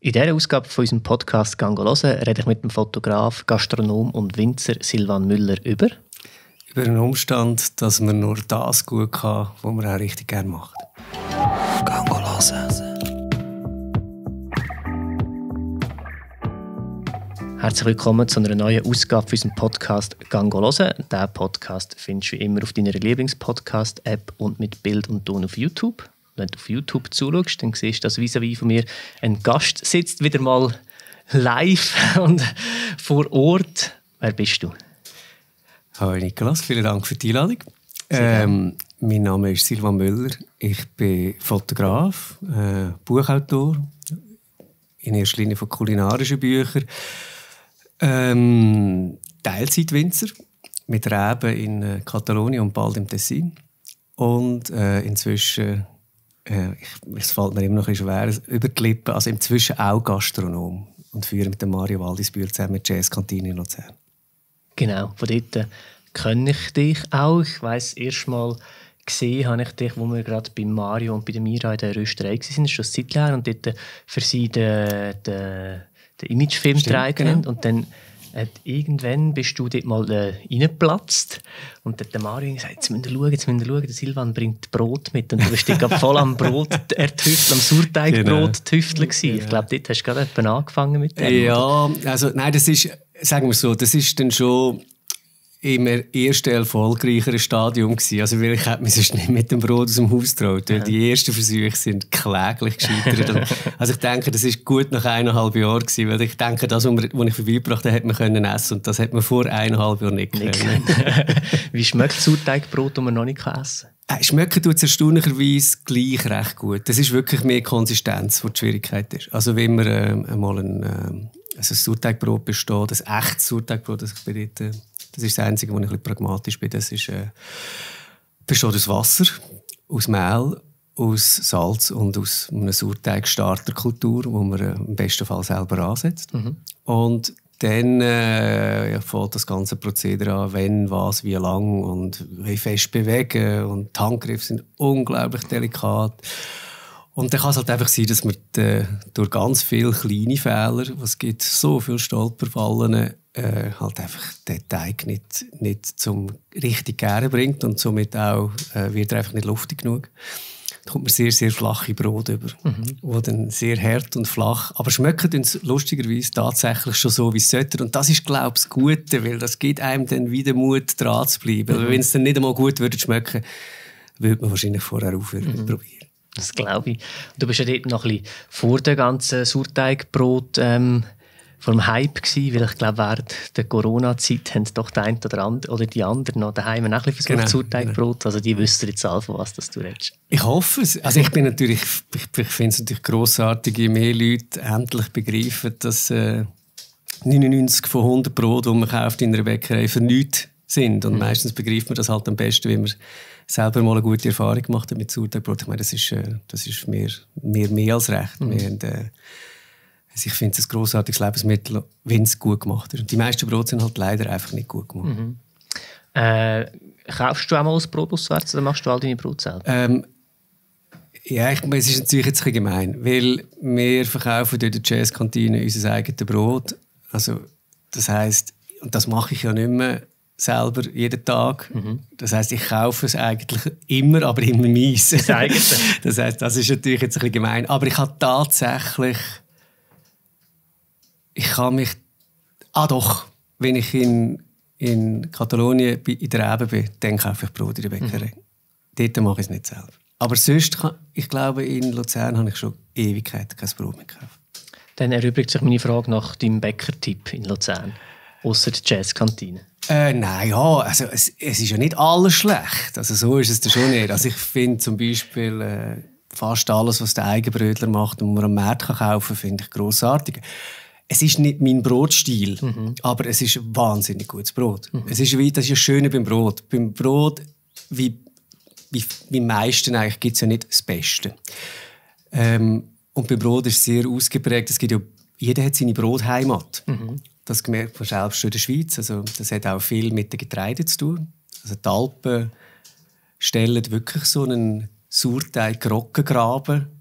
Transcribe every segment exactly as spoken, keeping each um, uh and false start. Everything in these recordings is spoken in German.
In dieser Ausgabe von unserem Podcast «Gang hören» rede ich mit dem Fotograf, Gastronom und Winzer Silvan Müller über über den Umstand, dass man nur das gut kann, was man auch richtig gerne macht. «Gang hören». Herzlich willkommen zu einer neuen Ausgabe von unserem Podcast «Gang hören». Diesen Podcast findest du wie immer auf deiner Lieblingspodcast-App und mit Bild und Ton auf YouTube. Wenn du auf YouTube zuschaust, dann siehst du, dass vis-à-vis von mir ein Gast sitzt, wieder mal live und vor Ort. Wer bist du? Hallo Niklas, vielen Dank für die Einladung. Ähm, mein Name ist Silvan Müller. Ich bin Fotograf, äh, Buchautor, in erster Linie von kulinarischen Büchern. Ähm, Teilzeitwinzer mit Reben in äh, Katalonien und bald im Tessin. Und äh, inzwischen, äh, ich, es fällt mir immer noch ein bisschen schwer, über die Lippen, also inzwischen auch Gastronom und führe mit dem Mario Waldisbühl zusammen mit Jazzkantine in Luzern. Genau, von dort äh, kenne ich dich auch. Ich weiss, erst mal gesehen habe ich dich, wo wir gerade bei Mario und bei der Mira in der Rösterei waren. Das ist schon seit Jahren und dort äh, für sie den, den, den Imagefilm gedreht haben. Und dann äh, irgendwann bist du dort mal äh, reingeplatzt und dann der Mario gesagt, jetzt müsst ihr schauen, jetzt müsst ihr schauen, der Silvan bringt Brot mit. Und du bist dort voll am Brot, ertüfteln, am Sauerteigbrot tüfteln gewesen. Ich glaube, dort hast du gerade etwa angefangen mit dem. Ja, oder? also nein, das ist, sagen wir so, das ist dann schon im ersten erfolgreicheren Stadium gewesen. Also ich hätte mich sonst nicht mit dem Brot aus dem Haus getraut. Ja. Die ersten Versuche sind kläglich gescheitert. Also ich denke, das ist gut nach eineinhalb Jahren gewesen, weil ich denke, das, was ich vorbeigebracht habe, hat man können essen und das hat man vor eineinhalb Jahren nicht können. Wie schmeckt das Sauerteigbrot, das man noch nicht essen kann? Äh, schmecken tut es erstaunlicherweise gleich recht gut. Das ist wirklich mehr Konsistenz, die die Schwierigkeit ist. Also wenn man äh, mal ein, äh, also ein Sauerteigbrot besteht, ein echtes Sauerteigbrot, das ich bereite, das ist das Einzige, wo ich ein bisschen pragmatisch bin. Das ist, äh, besteht aus Wasser, aus Mehl, aus Salz und aus einer Sauerteig-Starterkultur, die man äh, im besten Fall selber ansetzt. Mhm. Und dann äh, ja, fängt das ganze Prozedere an, wenn, was, wie lang und wie fest bewegen. Und die Handgriffe sind unglaublich delikat. Und dann kann es halt einfach sein, dass man äh, durch ganz viele kleine Fehler, es gibt so viele Stolperfallen, äh, halt einfach den Teig nicht, nicht zum richtig Gären bringt und somit auch äh, wird er einfach nicht luftig genug. Da kommt man sehr, sehr flache Brot über, mhm. wo dann sehr hart und flach, aber schmecken uns lustigerweise tatsächlich schon so, wie es sollte. Und das ist, glaube ich, das Gute, weil das gibt einem dann wieder Mut, dran zu bleiben. Mhm. Wenn es dann nicht einmal gut würde schmecken, würde man wahrscheinlich vorher aufhören mhm. probieren. Das glaube ich. Du bist ja dort noch ein bisschen vor dem ganzen Sauerteigbrot ähm, vor dem Hype gewesen, weil ich glaube, während der Corona-Zeit haben doch der eine oder, andere, oder die anderen noch daheim ein bisschen versucht, genau, Sauerteigbrot. Genau. Also die wissen jetzt alle, von was das du redest. Ich hoffe es. Also ich bin natürlich, ich, ich finde es natürlich grossartig, je mehr Leute endlich begreifen, dass äh, neunundneunzig von hundert Brot, die man kauft in einer Bäckerei, für nichts sind. Und mhm. meistens begreift man das halt am besten, wenn man selber mal eine gute Erfahrung gemacht hat mit Sauerteigbrot. Ich meine, das ist, äh, das ist mehr, mehr, mehr als recht. Mhm. Wir haben, äh, also ich finde es ein grossartiges Lebensmittel, wenn es gut gemacht ist. Und die meisten Brote sind halt leider einfach nicht gut gemacht. Mhm. Äh, kaufst du auch mal das Brot auswärts oder machst du all deine Brot selber? Ähm, ja, ich, es ist natürlich jetzt ein bisschen gemein, weil wir verkaufen durch die Jazzkantine unser eigenes Brot. Also, das heisst, und das mache ich ja nicht mehr selber jeden Tag. Mhm. Das heisst, ich kaufe es eigentlich immer, aber immer meins. Das Das heisst, das ist natürlich jetzt ein bisschen gemein. Aber ich habe tatsächlich, ich kann mich, ah doch, wenn ich in, in Katalonien in der Rebe bin, dann kaufe ich Brot in der Bäckerei. Mhm. Dort mache ich es nicht selber. Aber sonst, kann, ich glaube, in Luzern habe ich schon Ewigkeiten kein Brot mehr gekauft. Dann erübrigt sich meine Frage nach deinem Bäckertipp in Luzern, ausser der Jazzkantine. Äh, nein, ja, also es, es ist ja nicht alles schlecht. Also so ist es schon nicht. Also ich finde zum Beispiel äh, fast alles, was der Eigenbrötler macht und man am Markt kaufen kann, finde ich grossartig. Es ist nicht mein Brotstil, mhm. aber es ist ein wahnsinnig gutes Brot. Mhm. Es ist wie, das ist ja schön beim Brot. Beim Brot, wie wie beim meisten eigentlich, gibt es ja nicht das Beste. Ähm, und beim Brot ist es sehr ausgeprägt. Es gibt ja, jeder hat seine Brotheimat. Mhm. Das merkt man selbst in der Schweiz. Also, das hat auch viel mit den Getreiden zu tun. Also die Alpen stellen wirklich so einen Sauerteig-Roggengraben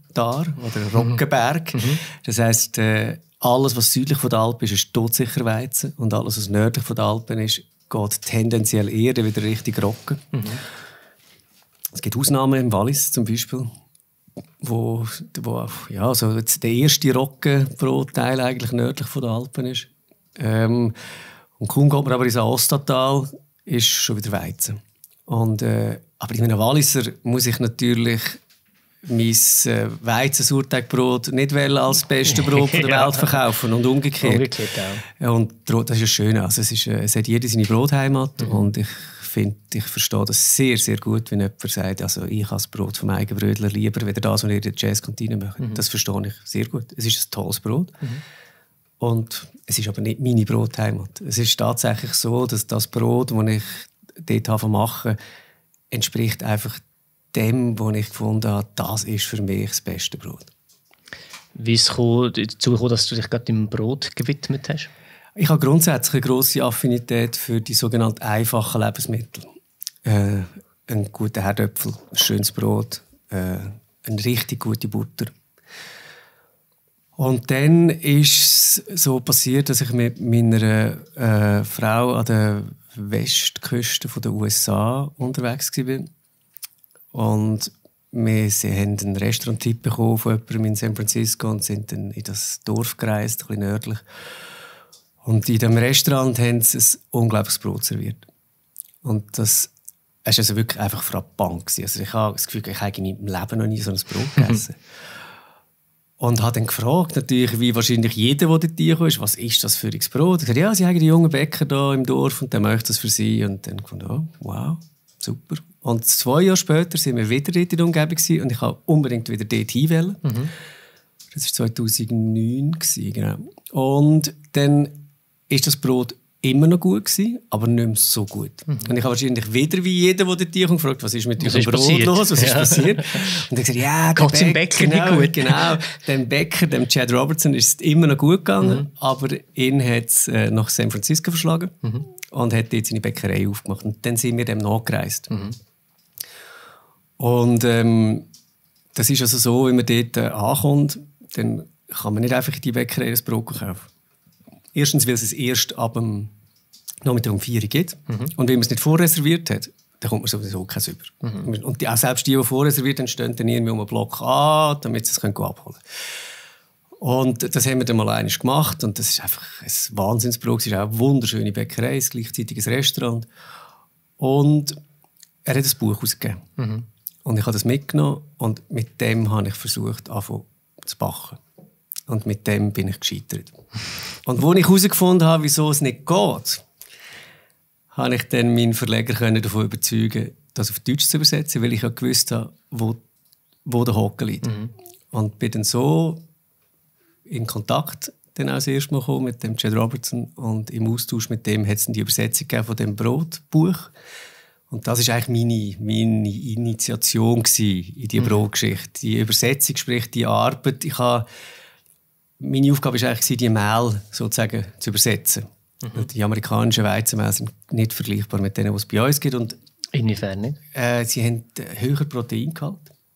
Roggentar oder Roggenberg. Mhm. Das heisst, äh, alles, was südlich von den Alpen ist, ist todsicher Weizen. Und alles, was nördlich von den Alpen ist, geht tendenziell eher wieder Richtung Roggen. Mhm. Es gibt Ausnahmen im Wallis zum Beispiel, wo, wo ja, so der erste Roggenbrotteil eigentlich nördlich von den Alpen ist. Ähm, und kaum geht man aber ins Aostatal, ist schon wieder Weizen. Und, äh, aber in einem Walliser muss ich natürlich mein äh, Weizen-Sauerteigbrot nicht als das beste Brot der ja. Welt verkaufen und umgekehrt. Umgekehrt auch. Und das ist ja schön. Also es, ist, äh, es hat jeder seine Brotheimat mhm. und ich finde, ich verstehe das sehr, sehr gut, wenn jemand sagt, also ich habe das Brot vom Eigenbrötler lieber, weder das, was ihr in der Jazzkantine macht. Mhm. Das verstehe ich sehr gut. Es ist ein tolles Brot. Mhm. Und es ist aber nicht meine Brotheimat. Es ist tatsächlich so, dass das Brot, das ich dort machen entspricht einfach dem, was ich gefunden habe, das ist für mich das beste Brot. Wie ist es dazu gekommen, dass du dich gerade dem Brot gewidmet hast? Ich habe grundsätzlich eine grosse Affinität für die sogenannten einfachen Lebensmittel. Äh, einen guten Herdöpfel, ein schönes Brot, äh, eine richtig gute Butter. Und dann ist es so passiert, dass ich mit meiner äh, Frau an der Westküste der U S A unterwegs war. Und wir sie haben einen Restaurant-Tipp bekommen von jemandem in San Francisco und sind dann in das Dorf gereist, ein bisschen nördlich. Und in diesem Restaurant haben sie ein unglaubliches Brot serviert. Und das war also wirklich einfach frappant. Also ich habe das Gefühl, ich habe in meinem Leben noch nie so ein Brot gegessen. Und habe dann gefragt, natürlich, wie wahrscheinlich jeder, der dort kam, ist, was ist das für ein Brot? Ich habe gesagt, ja, sie haben einen jungen Bäcker hier im Dorf und der möchte das für sie. Und dann fand ich, oh, wow, super. Und zwei Jahre später waren wir wieder dort in der Umgebung und ich wollte unbedingt wieder dort hin. Mhm. Das war zweitausendneun, genau. Und dann war das Brot immer noch gut gewesen, aber nicht mehr so gut. Mhm. Und ich habe wahrscheinlich wieder wie jeder, der dort kommt, gefragt, was ist mit diesem Brot passiert? los, was ja. ist passiert? Und ich gesagt, ja, der Bäcker, Bäcker genau, nicht gut. genau, dem Bäcker, dem Chad Robertson, ist es immer noch gut gegangen, mhm. aber ihn hat es äh, nach San Francisco verschlagen mhm. und hat dort seine Bäckerei aufgemacht. Und dann sind wir dem nachgereist. Mhm. Und ähm, das ist also so, wenn man dort äh, ankommt, dann kann man nicht einfach in die Bäckerei ein Brot kaufen. Erstens, weil es erst ab dem Nachmittag um vier Uhr geht. Mhm. Und wenn man es nicht vorreserviert hat, dann kommt man sowieso keins über. Mhm. Und die, auch selbst die, die vorreserviert haben, stehen dann irgendwie um einen Block an, damit sie es abholen können. Und das haben wir dann mal einmal gemacht. Und das ist einfach ein Wahnsinnsbrot. Es ist auch eine wunderschöne Bäckerei, es ist gleichzeitig ein Restaurant. Und er hat ein Buch herausgegeben. Mhm. Und ich habe das mitgenommen und mit dem habe ich versucht, anfangen zu backen. Und mit dem bin ich gescheitert. Und als ich herausgefunden habe, wieso es nicht geht, habe ich dann meinen Verleger davon überzeugen, das auf Deutsch zu übersetzen, weil ich ja gewusst habe, wo, wo der Haken liegt. Mhm. Und bin dann so in Kontakt dann auch das erste Mal gekommen mit dem Chad Robertson und im Austausch mit dem hat es dann die Übersetzung gegeben von dem Brotbuch. Und das war eigentlich meine, meine Initiation in diese mhm. Brotgeschichte. Die Übersetzung, sprich die Arbeit. Ich habe, meine Aufgabe war eigentlich, die Mehl sozusagen zu übersetzen. Mhm. Die amerikanischen Weizenmehl sind nicht vergleichbar mit denen, die es bei uns gibt. Und, inwiefern nicht? Äh, sie haben höher Proteingehalt.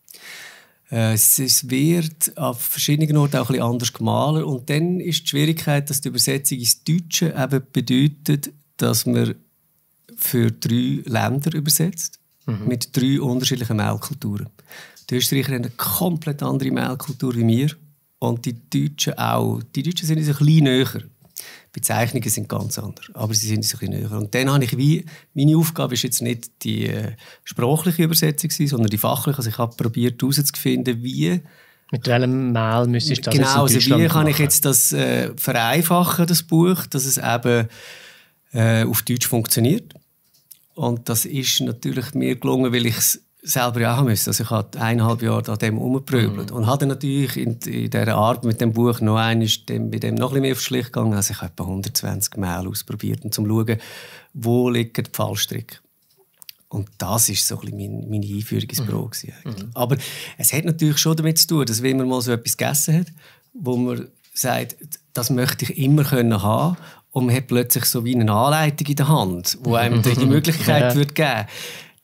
Äh, es wird an verschiedenen Orten auch ein bisschen anders gemahlen. Und dann ist die Schwierigkeit, dass die Übersetzung ins Deutsche eben bedeutet, dass man für drei Länder übersetzt, mhm. mit drei unterschiedlichen Mehlkulturen. Die Österreicher haben eine komplett andere Mehlkultur wie wir und die Deutschen auch. Die Deutschen sind uns ein bisschen näher. Die Bezeichnungen sind ganz anders, aber sie sind uns ein bisschen näher. Und dann habe ich wie, meine Aufgabe ist jetzt nicht die äh, sprachliche Übersetzung, sondern die fachliche. Also ich habe probiert herauszufinden, wie mit welchem Mehl müsstest du das genau, jetzt in also wie kann machen? ich jetzt das äh, vereinfachen, das Buch, dass es eben äh, auf Deutsch funktioniert. Und das ist natürlich mir gelungen, weil ich es selber ja auch musste. Also ich habe eineinhalb Jahre an dem herumgeprügelt. Mhm. Und habe natürlich in, in dieser Arbeit mit dem Buch noch einmal dem, bei dem noch ein bisschen mehr auf Schlicht gegangen. Also ich habe etwa hundertzwanzig Mehl ausprobiert, um zu schauen, wo liegt der Fallstrick. Und das war so ein bisschen meine, meine Einführung ins Brot. Mhm. Aber es hat natürlich schon damit zu tun, dass wenn man mal so etwas gegessen hat, wo man sagt, das möchte ich immer können haben, und man hat plötzlich so wie eine Anleitung in der Hand, die einem die Möglichkeit ja. würde geben.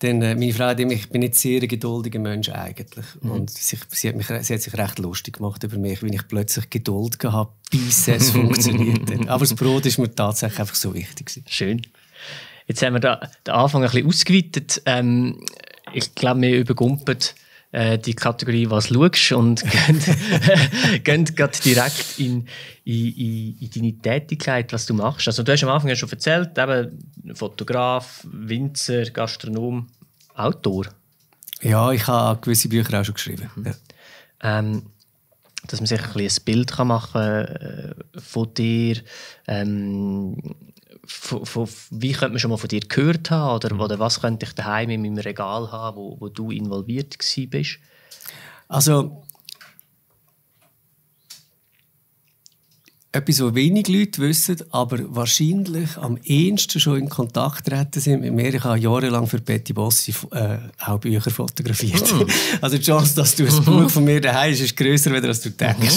Denn äh, meine Frau hat immer, ich bin nicht sehr ein geduldiger Mensch eigentlich. Mhm. Und sie, sie, hat mich, sie hat sich recht lustig gemacht über mich, weil ich plötzlich Geduld gehabt habe, bis es funktioniert hat. Aber das Brot ist mir tatsächlich einfach so wichtig. Schön. Jetzt haben wir da den Anfang ein bisschen ausgeweitet. Ähm, ich glaube, wir übergumpen äh, die Kategorie «Was schaust» und gehen, gehen gerade direkt in, in, in, in deine Tätigkeit, was du machst. Also du hast am Anfang ja schon erzählt, eben Fotograf, Winzer, Gastronom, Autor. Ja, ich habe gewisse Bücher auch schon geschrieben. Mhm. Ja. Ähm, dass man sich ein, bisschen ein Bild machen kann äh, von dir. Ähm, von, von, wie könnte man schon mal von dir gehört haben? Oder, oder was könnte ich daheim in meinem Regal haben, wo, wo du involviert gewesen bist? Also, etwas, was wenig Leute wissen, aber wahrscheinlich am ehesten schon in Kontakt treten sind mit mir. Ich habe jahrelang für Betty Bossi äh, auch Bücher fotografiert. Oh. Also die Chance, dass du ein Buch von mir daheim hast, ist grösser, als du denkst.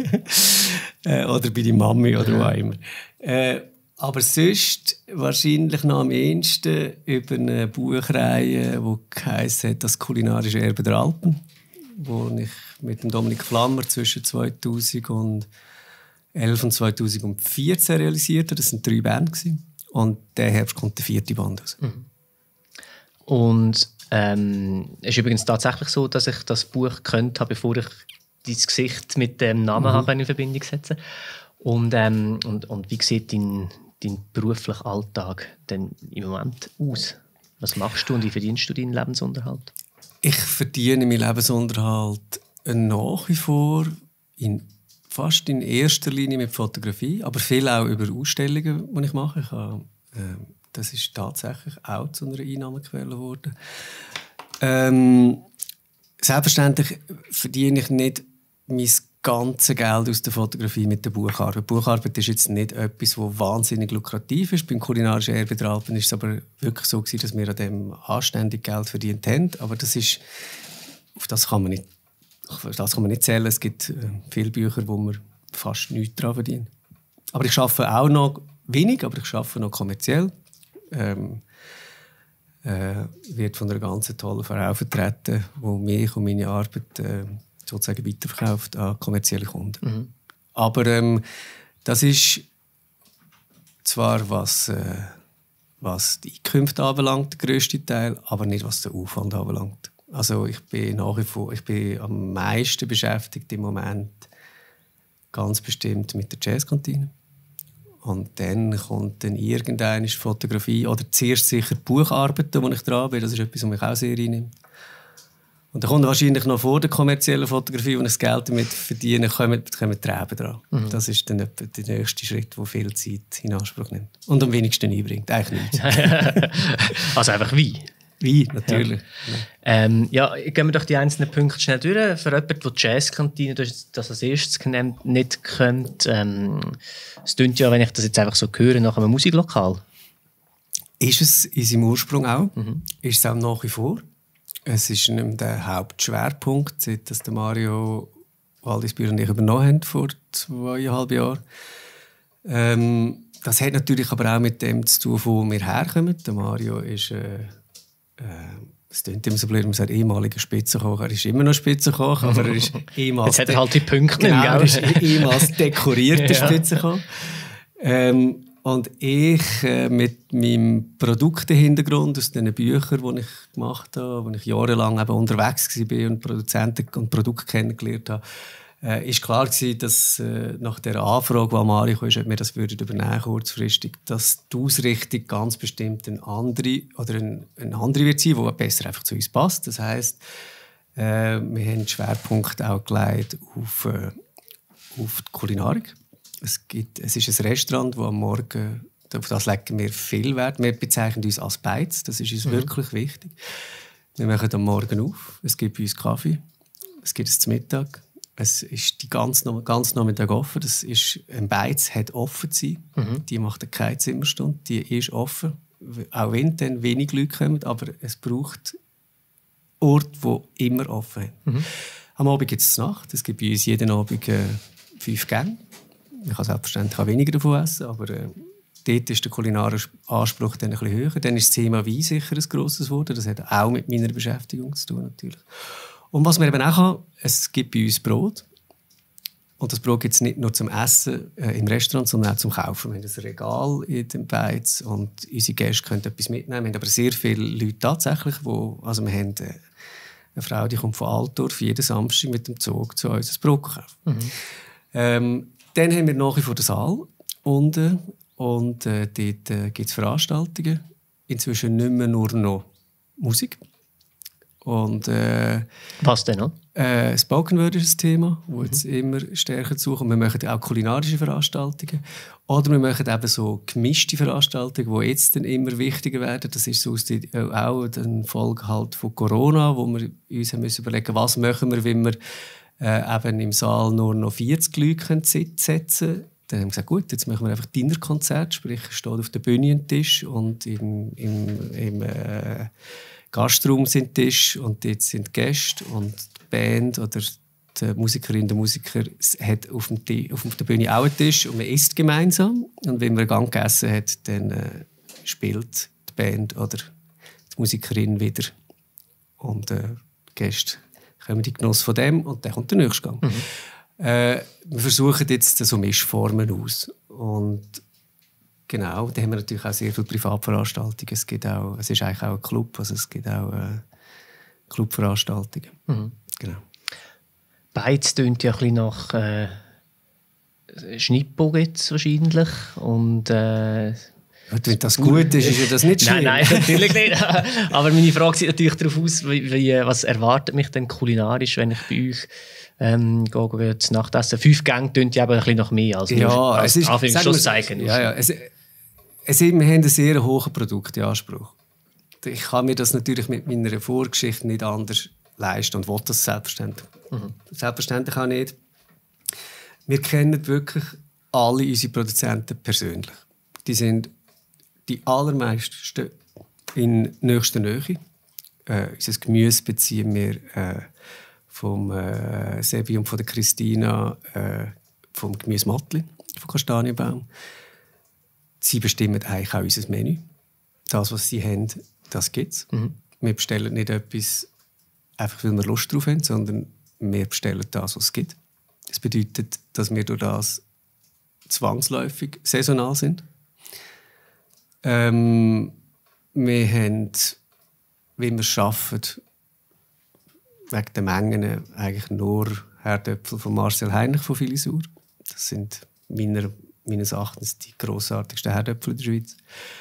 äh, oder bei deiner Mami oder wo auch immer. Äh, aber sonst wahrscheinlich noch am ehesten über eine Buchreihe, die geheissen hat «Das kulinarische Erbe der Alpen», wo ich mit dem Dominik Flammer zwischen zweitausendelf und zweitausendvierzehn realisiert habe. Das waren drei Bände. Und der Herbst kommt der vierte Band raus. Mhm. Und ähm, es ist übrigens tatsächlich so, dass ich das Buch gekannt habe, bevor ich dein Gesicht mit dem Namen mhm. habe in Verbindung setzen. Und, ähm, und, und wie sieht dein, dein beruflicher Alltag denn im Moment aus? Was machst du und wie verdienst du deinen Lebensunterhalt? Ich verdiene meinen Lebensunterhalt nach wie vor in, fast in erster Linie mit Fotografie, aber viel auch über Ausstellungen, die ich mache. Ich habe, äh, das ist tatsächlich auch zu einer Einnahmequelle geworden. Ähm, selbstverständlich verdiene ich nicht mein ganzes Geld aus der Fotografie mit der Bucharbeit. Bucharbeit ist jetzt nicht etwas, das wahnsinnig lukrativ ist. Beim kulinarischen Erbe der Alpen ist es aber wirklich so gewesen, dass wir an dem anständig Geld verdient haben. Aber das ist, auf das kann man nicht, auf das kann man nicht zählen. Es gibt äh, viele Bücher, wo man fast nichts daran verdient. Aber ich arbeite auch noch wenig, aber ich arbeite noch kommerziell. Ähm, äh, wird von einer ganz tollen Frau vertreten, die mich und meine Arbeit äh, sozusagen weiterverkauft an kommerzielle Kunden. Mhm. Aber ähm, das ist zwar, was, äh, was die Einkünfte anbelangt, der grösste Teil, aber nicht, was den Aufwand anbelangt. Also ich bin nach wie vor, ich bin am meisten beschäftigt im Moment ganz bestimmt mit der Jazzkantine. Und dann kommt dann irgendeine Fotografie oder zuerst sicher Bucharbeiten, wo ich dran bin. Das ist etwas, was mich auch sehr einnimmt. Und dann kommt wahrscheinlich noch vor der kommerziellen Fotografie, wo ich das Geld damit verdiene, kommen, kommen die Reben dran. Mhm. Das ist dann etwa der nächste Schritt, der viel Zeit in Anspruch nimmt. Und am wenigsten einbringt. Eigentlich nichts. Also einfach wie? Wie, natürlich. Ja. Ja. Ähm, ja, gehen wir doch die einzelnen Punkte schnell durch. Für jemanden, der die Jazzkantine, das als erstes genannt, nicht kennt, ähm, es klingt ja, wenn ich das jetzt einfach so höre, nach einem Musiklokal. Ist es in seinem Ursprung auch. Mhm. Ist es auch nach wie vor. Es ist nicht mehr der Hauptschwerpunkt, seit das der Mario Waldisbühl und ich übernommen haben, vor zweieinhalb Jahren. Ähm, das hat natürlich aber auch mit dem zu tun, wo wir herkommen. Der Mario ist, äh, äh, es klingt immer so blöd, man sagt ehemaliger Spitzenkoch. Er ist immer noch Spitzenkoch, aber er ist ehemals... Jetzt hat er halt die Punkte. Genau, er ist ehemals dekorierter ja. Spitzenkoch. Ähm, Und ich äh, mit meinem Produktehintergrund aus den Büchern, die ich gemacht habe, wo ich jahrelang eben unterwegs war und Produzenten und Produkte kennengelernt habe, äh, ist klar gewesen, dass äh, nach der Anfrage, die Mario kam, ob wir das würden übernehmen kurzfristig, dass die Ausrichtung ganz bestimmt eine andere oder eine, eine andere wird sein, die besser einfach zu uns passt. Das heisst, äh, wir haben den Schwerpunkt auch gelegt auf, äh, auf die Kulinarik. Es, gibt, es ist ein Restaurant, das am Morgen, auf das legen wir viel Wert. Wir bezeichnen uns als Beiz, das ist uns mhm. wirklich wichtig. Wir machen am Morgen auf, es gibt bei uns Kaffee, es gibt es zum Mittag, es ist die ganze, ganz Nachmittag offen. Das ist, ein Beiz hat offen zu sein, mhm. die macht keine Zimmerstunde, die ist offen. Auch wenn dann wenig Leute kommen, aber es braucht Orte, die immer offen sind. Mhm. Am Abend gibt es Nacht, es gibt bei uns jeden Abend äh, fünf Gänge. Ich kann selbstverständlich auch weniger davon essen, aber äh, dort ist der kulinarische Anspruch dann ein bisschen höher. Dann ist das Thema Wein sicher ein grosses geworden. Das hat auch mit meiner Beschäftigung zu tun, natürlich. Und was man eben auch kann, es gibt bei uns Brot. Und das Brot gibt es nicht nur zum Essen äh, im Restaurant, sondern auch zum Kaufen. Wir haben ein Regal in den Beiz und unsere Gäste können etwas mitnehmen. Wir haben aber sehr viele Leute tatsächlich, wo, also wir haben äh, eine Frau, die kommt von Altdorf jeden Samstag mit dem Zug zu uns ein Brot kaufen. Mhm. Ähm, dann haben wir nach wie vor den Saal unten und äh, dort äh, gibt es Veranstaltungen. Inzwischen nicht mehr nur noch Musik. Und, äh, was denn noch? Äh, Spoken Word ist ein Thema, das jetzt mhm. immer stärker zu kommt. Wir machen auch kulinarische Veranstaltungen. Oder wir machen eben so gemischte Veranstaltungen, die jetzt dann immer wichtiger werden. Das ist so aus die, äh, auch eine Folge halt von Corona, wo wir uns haben müssen überlegen, was machen wir, wenn wir äh, eben im Saal nur noch vierzig Leute setzen können. Dann haben wir gesagt, gut, jetzt machen wir einfach Dinnerkonzert, sprich, es steht auf der Bühne ein Tisch und im, im, im äh, Gastraum sind Tisch und dort sind Gäste und die Band oder die Musikerin, der Musiker hat auf, dem auf der Bühne auch einen Tisch und man isst gemeinsam. Und wenn man einen Gang gegessen hat, dann äh, spielt die Band oder die Musikerin wieder. Und äh, die Gäste kommen in den Genuss von dem und dann kommt der nächste Gang. Mhm. Äh, wir versuchen jetzt so Mischformen aus. Und genau, da haben wir natürlich auch sehr viele Privatveranstaltungen. Es, gibt auch, es ist eigentlich auch ein Club, also es gibt auch äh, Clubveranstaltungen. Mhm. Genau. Beiz tönt ja ein bisschen nach äh, Schnippo jetzt wahrscheinlich. Und, äh, wenn das gut ist, ist ja das nicht schlimm. Nein, nein, natürlich nicht. Aber meine Frage sieht natürlich darauf aus, wie, wie, was erwartet mich denn kulinarisch, wenn ich bei euch ähm, gehe, zu Nachtessen. Fünf Gänge tönt ja aber ein bisschen nach mehr als ja, nur es ist, Anführungszeichen. Ja, ja, es, es, wir haben einen sehr hohen Produktanspruch. Ich kann mir das natürlich mit meiner Vorgeschichte nicht anders leisten und will das selbstverständlich. Mhm. Selbstverständlich auch nicht. Wir kennen wirklich alle unsere Produzenten persönlich. Die sind die allermeisten in nächster Nähe. Äh, unser Gemüse beziehen wir äh, vom äh, Sebi und von der Christina äh, vom Gemüse Mattli, vom Kastanienbaum. Sie bestimmen eigentlich auch unser Menü. Das, was sie haben, das gibt es. Mhm. Wir bestellen nicht etwas, einfach weil wir Lust drauf haben, sondern wir bestellen das, was es gibt. Das bedeutet, dass wir durch das zwangsläufig saisonal sind. Ähm, wir haben, wie wir es arbeiten, wegen der Mengen eigentlich nur Herdöpfel von Marcel Heinrich von Filisur. Das sind meiner, meines Erachtens die grossartigsten Herdöpfel in der Schweiz.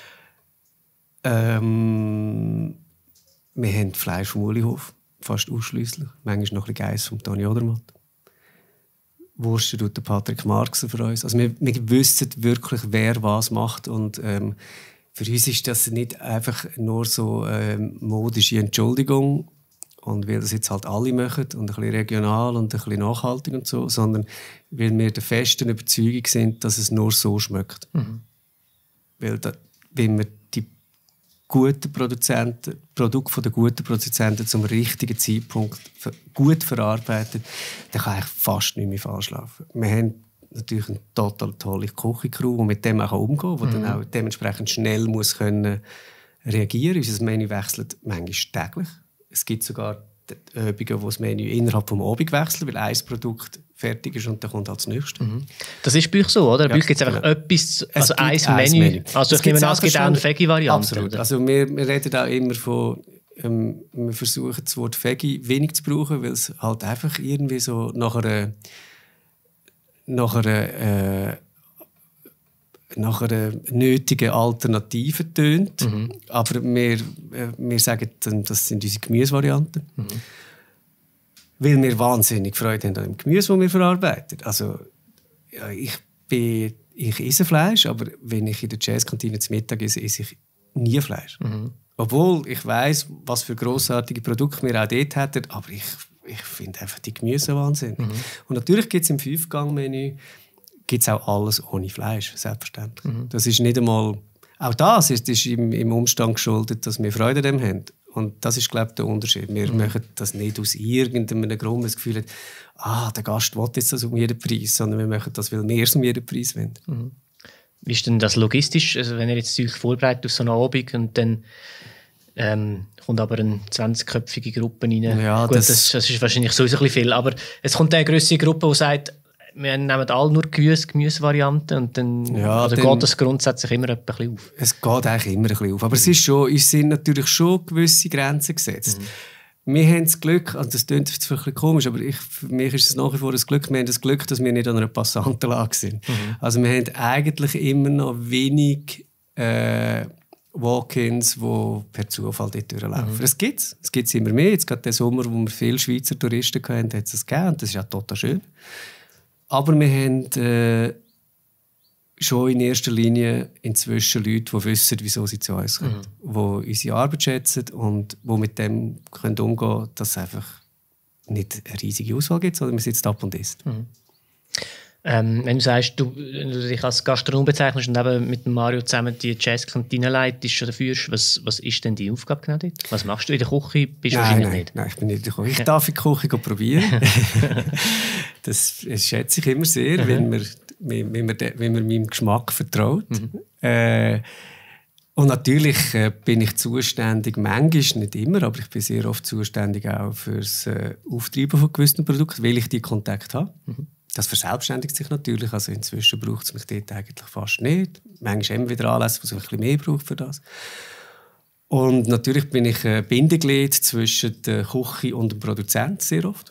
Ähm, wir haben Fleisch vom Ulihof, fast ausschliesslich. Manchmal noch ein bisschen Geiss vom Toni Odermatt. Wurst tut der Patrick Marxen für uns. Also wir, wir wissen wirklich, wer was macht. Und ähm, für uns ist das nicht einfach nur so ähm, modische Entschuldigung. Und weil das jetzt halt alle machen und ein bisschen regional und ein bisschen nachhaltig und so, sondern weil wir der festen Überzeugung sind, dass es nur so schmeckt. Mhm. Weil da, wenn wir die guten Produzenten, Produkte der guten Produzenten zum richtigen Zeitpunkt gut verarbeitet, dann kann eigentlich fast nicht mehr falsch laufen. Wir haben natürlich eine total tolle Küchencrew, die mit dem auch umgehen kann, die mhm. dann auch dementsprechend schnell muss können reagieren muss. Unser Menü wechselt manchmal täglich. Es gibt sogar Übungen, wo das Menü innerhalb des Abends wechselt, weil ein Produkt fertig ist und dann kommt halt das nächste. Mhm. Das ist bei euch so, oder? Ja, bei euch gibt es einfach genau. etwas, also ein Menü. Menü. Also ich nehme an, es gibt auch eine Veggie-Variante. Absolut. Oder? Also wir, wir reden auch immer von, ähm, wir versuchen das Wort Veggie wenig zu brauchen, weil es halt einfach irgendwie so nach einer, nach einer, äh, nach einer nötigen Alternative tönt. Mhm. Aber wir, äh, wir sagen dann, das sind unsere Gemüsevarianten. Mhm. Weil wir wahnsinnig Freude haben an dem Gemüse, das wir verarbeiten. Also, ja, ich, bin, ich esse Fleisch, aber wenn ich in der Jazzkantine zum Mittag esse, esse ich nie Fleisch. Mhm. Obwohl ich weiss, was für grossartige Produkte wir auch dort hätten, aber ich, ich finde einfach die Gemüse Wahnsinn. Mhm. Und natürlich gibt es im Fünf-Gang-Menü gibt's auch alles ohne Fleisch, selbstverständlich. Mhm. Das ist nicht einmal, auch das ist, ist im, im Umstand geschuldet, dass wir Freude an dem haben. Und das ist, glaube ich, der Unterschied. Wir mhm. machen das nicht aus irgendeinem Grund, das Gefühl hat, ah, der Gast will jetzt das um jeden Preis, sondern wir machen das, weil wir es um jeden Preis wollen. Mhm. wie ist denn das logistisch? Also wenn ihr jetzt euch vorbereitet auf so einen Abend und dann ähm, kommt aber eine zwanzigköpfige Gruppe rein. Ja, Gut, das, das, das ist wahrscheinlich sowieso ein bisschen viel, aber es kommt eine grössere Gruppe, die sagt, wir nehmen alle nur Gemüse, Gemüsevarianten und dann, ja, also dann geht das grundsätzlich immer ein bisschen auf. Es geht eigentlich immer ein bisschen auf. Aber mhm. es ist schon, es sind natürlich schon gewisse Grenzen gesetzt. Mhm. Wir haben das Glück, also das klingt jetzt ein bisschen komisch, aber ich, für mich ist es nach wie vor das Glück, wir haben das Glück, dass wir nicht an einer Passantenlage sind. Mhm. Also wir haben eigentlich immer noch wenig äh, Walk-ins, die per Zufall dort durchlaufen. Mhm. Es gibt es, es gibt es immer mehr. Jetzt gerade den Sommer, wo wir viele Schweizer Touristen hatten, hat es das gegeben und das ist auch total schön. Aber wir haben äh, schon in erster Linie inzwischen Leute, die wissen, wieso sie zu uns kommen, mhm. die unsere Arbeit schätzen und die mit dem können umgehen können, dass es einfach nicht eine riesige Auswahl gibt, sondern man sitzt ab und isst. Mhm. Ähm, wenn du sagst, du, wenn du dich als Gastronom bezeichnest und eben mit Mario zusammen die Jazzkantine leitest oder führst, was, was ist denn die Aufgabe genau dort? Was machst du in der Küche? Bist du nein, wahrscheinlich nein, nicht? Nein, ich bin nicht in der Küche. Ich darf in der Küche probieren. das, das schätze ich immer sehr, mhm. wenn, man, wenn, man, wenn man meinem Geschmack vertraut. Mhm. Äh, und natürlich äh, bin ich zuständig, manchmal, nicht immer, aber ich bin sehr oft zuständig auch für das äh, Auftreiben von gewissen Produkten, weil ich die Kontakt habe. Mhm. Das verselbstständigt sich natürlich. Also inzwischen braucht es mich dort eigentlich fast nicht. Manchmal immer wieder Anlässe, wo es ein bisschen mehr braucht für das. Und natürlich bin ich ein Bindeglied zwischen der Küche und dem Produzenten sehr oft.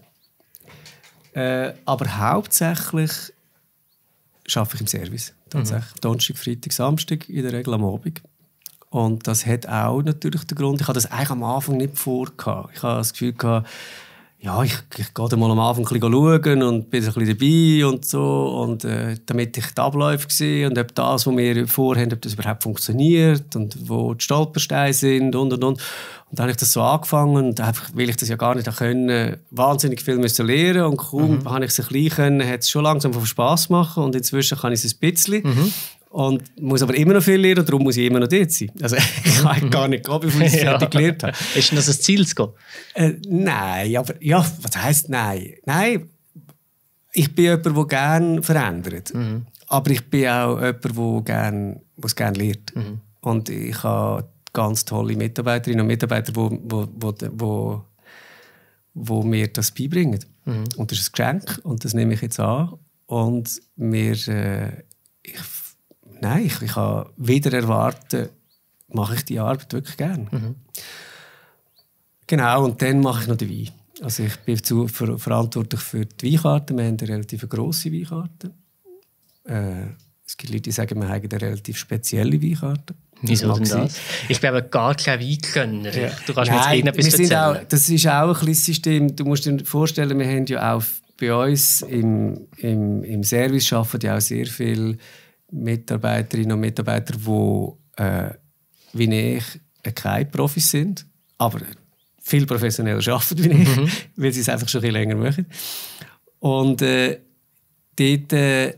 Äh, aber hauptsächlich arbeite ich im Service. Tatsächlich. Mhm. Donnerstag, Freitag, Samstag, in der Regel am Abend. Und das hat auch natürlich den Grund, ich hatte das eigentlich am Anfang nicht vor. Ich hatte das Gefühl gehabt, ja, ich, ich gehe mal am Anfang ein bisschen schauen und bin ein bisschen dabei und so. Und, äh, damit ich die Abläufe sehe und ob das, was wir vorhaben, ob das überhaupt funktioniert und wo die Stolpersteine sind und, und, und. Und dann habe ich das so angefangen und einfach, weil ich das ja gar nicht können, wahnsinnig viel müssen lernen und kaum mhm. habe ich es ein bisschen können, hat es schon langsam von Spass machen und inzwischen kann ich es ein bisschen. Mhm. Und muss aber immer noch viel lernen und darum muss ich immer noch dort sein. Also ich kann gar nicht gehen, bevor ich es fertig gelernt habe. Ist denn das ein Ziel zu gehen? Äh, nein, aber ja, was heisst nein? Nein, ich bin jemand, der gerne verändert. Mhm. Aber ich bin auch jemand, der gerne, es gerne lernt. Mhm. Und ich habe ganz tolle Mitarbeiterinnen und Mitarbeiter, die wo, wo, wo, wo mir das beibringen. Mhm. Und das ist ein Geschenk und das nehme ich jetzt an. Und wir, äh, ich Nein, ich, ich kann wieder erwarten, mache ich die Arbeit wirklich gerne. Mhm. Genau, und dann mache ich noch den Wein. Also ich bin zu, ver, verantwortlich für die Weinkarte. Wir haben eine relativ grosse Weinkarte. Äh, es gibt Leute, die sagen, wir haben eine relativ spezielle Weinkarte. Wieso denn das? Ich bin aber gar kein Weinkönner. Ja. Du kannst Nein, mir jetzt irgendetwas erzählen. Auch, das ist auch ein kleines System. Du musst dir vorstellen, wir haben ja auch bei uns im, im, im Service arbeiten ja auch sehr viele Mitarbeiterinnen und Mitarbeiter, die äh, wie ich keine Profis sind, aber viel professioneller arbeiten wie ich, mhm. weil sie es einfach schon ein bisschen länger machen. Und äh, dort äh,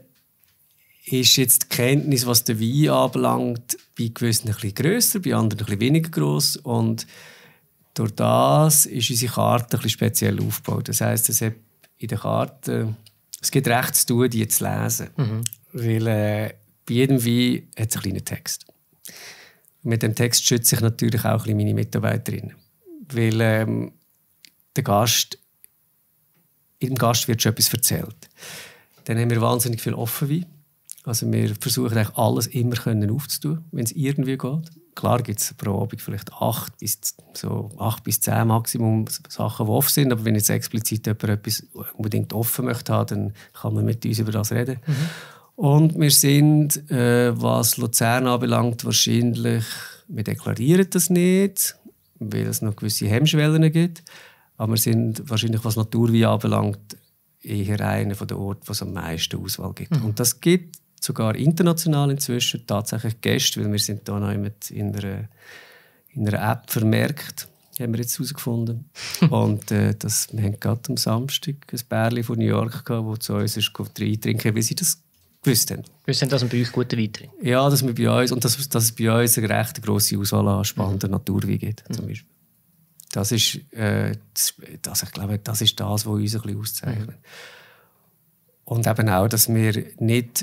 ist jetzt die Kenntnis, was den Wein anbelangt, bei gewissen ein bisschen grösser, bei anderen ein bisschen weniger gross. Und durch das ist unsere Karte ein bisschen speziell aufgebaut. Das heisst, es hat in der Karte, es gibt recht zu tun, die zu lesen. Mhm. Weil äh, bei jedem Wein hat es einen kleinen Text. Und mit dem Text schütze ich natürlich auch ein bisschen meine Mitarbeiterinnen. Weil ähm, der Gast, dem Gast wird schon etwas erzählt. Dann haben wir wahnsinnig viel Offenwein. Also wir versuchen eigentlich alles immer können aufzutun, wenn es irgendwie geht. Klar gibt es pro Abend vielleicht acht bis, so acht bis zehn Maximum Sachen, die offen sind. Aber wenn jetzt explizit jemand etwas unbedingt offen möchte haben, dann kann man mit uns über das reden. Mhm. Und wir sind, äh, was Luzern anbelangt, wahrscheinlich, wir deklarieren das nicht, weil es noch gewisse Hemmschwellen gibt. Aber wir sind wahrscheinlich, was Naturwein anbelangt, eher einer der Orte, wo es am meisten Auswahl gibt. Mhm. Und das gibt sogar international inzwischen tatsächlich Gäste, weil wir sind da noch in einer, in einer App vermerkt, haben wir jetzt herausgefunden. Und äh, das, wir haben gerade am Samstag ein Pärchen von New York gehabt, das zu uns ist, Wein trinken, weil sie das gewusst haben. Gewusst haben, dass wir bei euch guten Wein trinken? Ja, dass wir bei uns, und dass, dass es bei uns eine recht grosse Auswahl an spannenden mhm. Naturwein gibt. Zum Beispiel. Das ist, äh, das, das, ich glaube, das ist das, was uns ein bisschen auszeichnet. Mhm. Und eben auch, dass wir nicht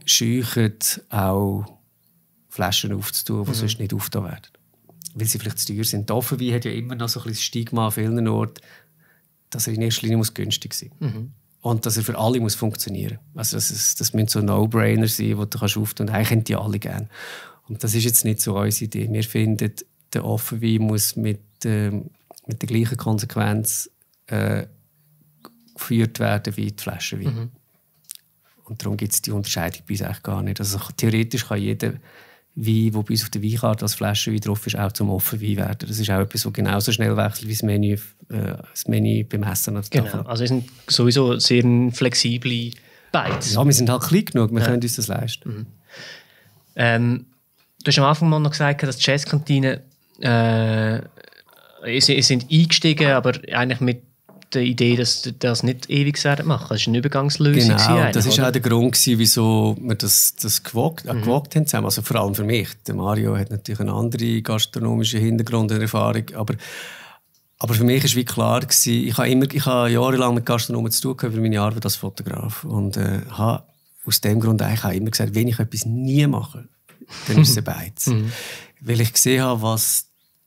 scheuchen, auch Flaschen aufzutun, die mhm. sonst nicht aufgetan werden. Weil sie vielleicht zu teuer sind. Die Offenwein hat ja immer noch so ein bisschen Stigma an vielen Orten, dass er in erster Linie muss günstig sein muss. Mhm. Und dass er für alle muss funktionieren muss. Also das, ist, das müssen so No-Brainer sein, die du kannst auftun. Eigentlich haben die alle gerne. Und das ist jetzt nicht so unsere Idee. Wir finden, der Offenwein muss mit, äh, mit der gleichen Konsequenz äh, geführt werden wie die Flaschenwein. Mhm. Und darum gibt es die Unterscheidung bei uns eigentlich gar nicht. Also theoretisch kann jeder Wein, der bei uns auf der Weinkarte als Flaschenwein drauf ist, auch zum Offenwein werden. Das ist auch etwas, das genauso schnell wechselt wie das Menü, äh, das Menü beim Essen. Genau, also wir sind sowieso sehr flexible Beiz. Ja, wir sind halt klein genug, wir ja. können uns das leisten. Mhm. Ähm, du hast am Anfang mal noch gesagt, dass die Jazzkantinen äh, sind eingestiegen, aber eigentlich mit der Idee, dass sie das nicht ewig machen werden. Das war eine Übergangslösung. Genau, das war auch der Grund, wieso wir das, das gewagt, mhm. gewagt haben zusammen. Also vor allem für mich. Der Mario hat natürlich einen anderen gastronomischen Hintergrund und Erfahrung, aber, aber für mich war wie klar gewesen, ich habe immer, ich habe jahrelang mit Gastronomen zu tun gehabt über meine Arbeit als Fotograf und äh, habe aus dem Grund eigentlich auch immer gesagt, wenn ich etwas nie mache, dann ist es ein Beiz. Mhm. Weil ich gesehen habe, was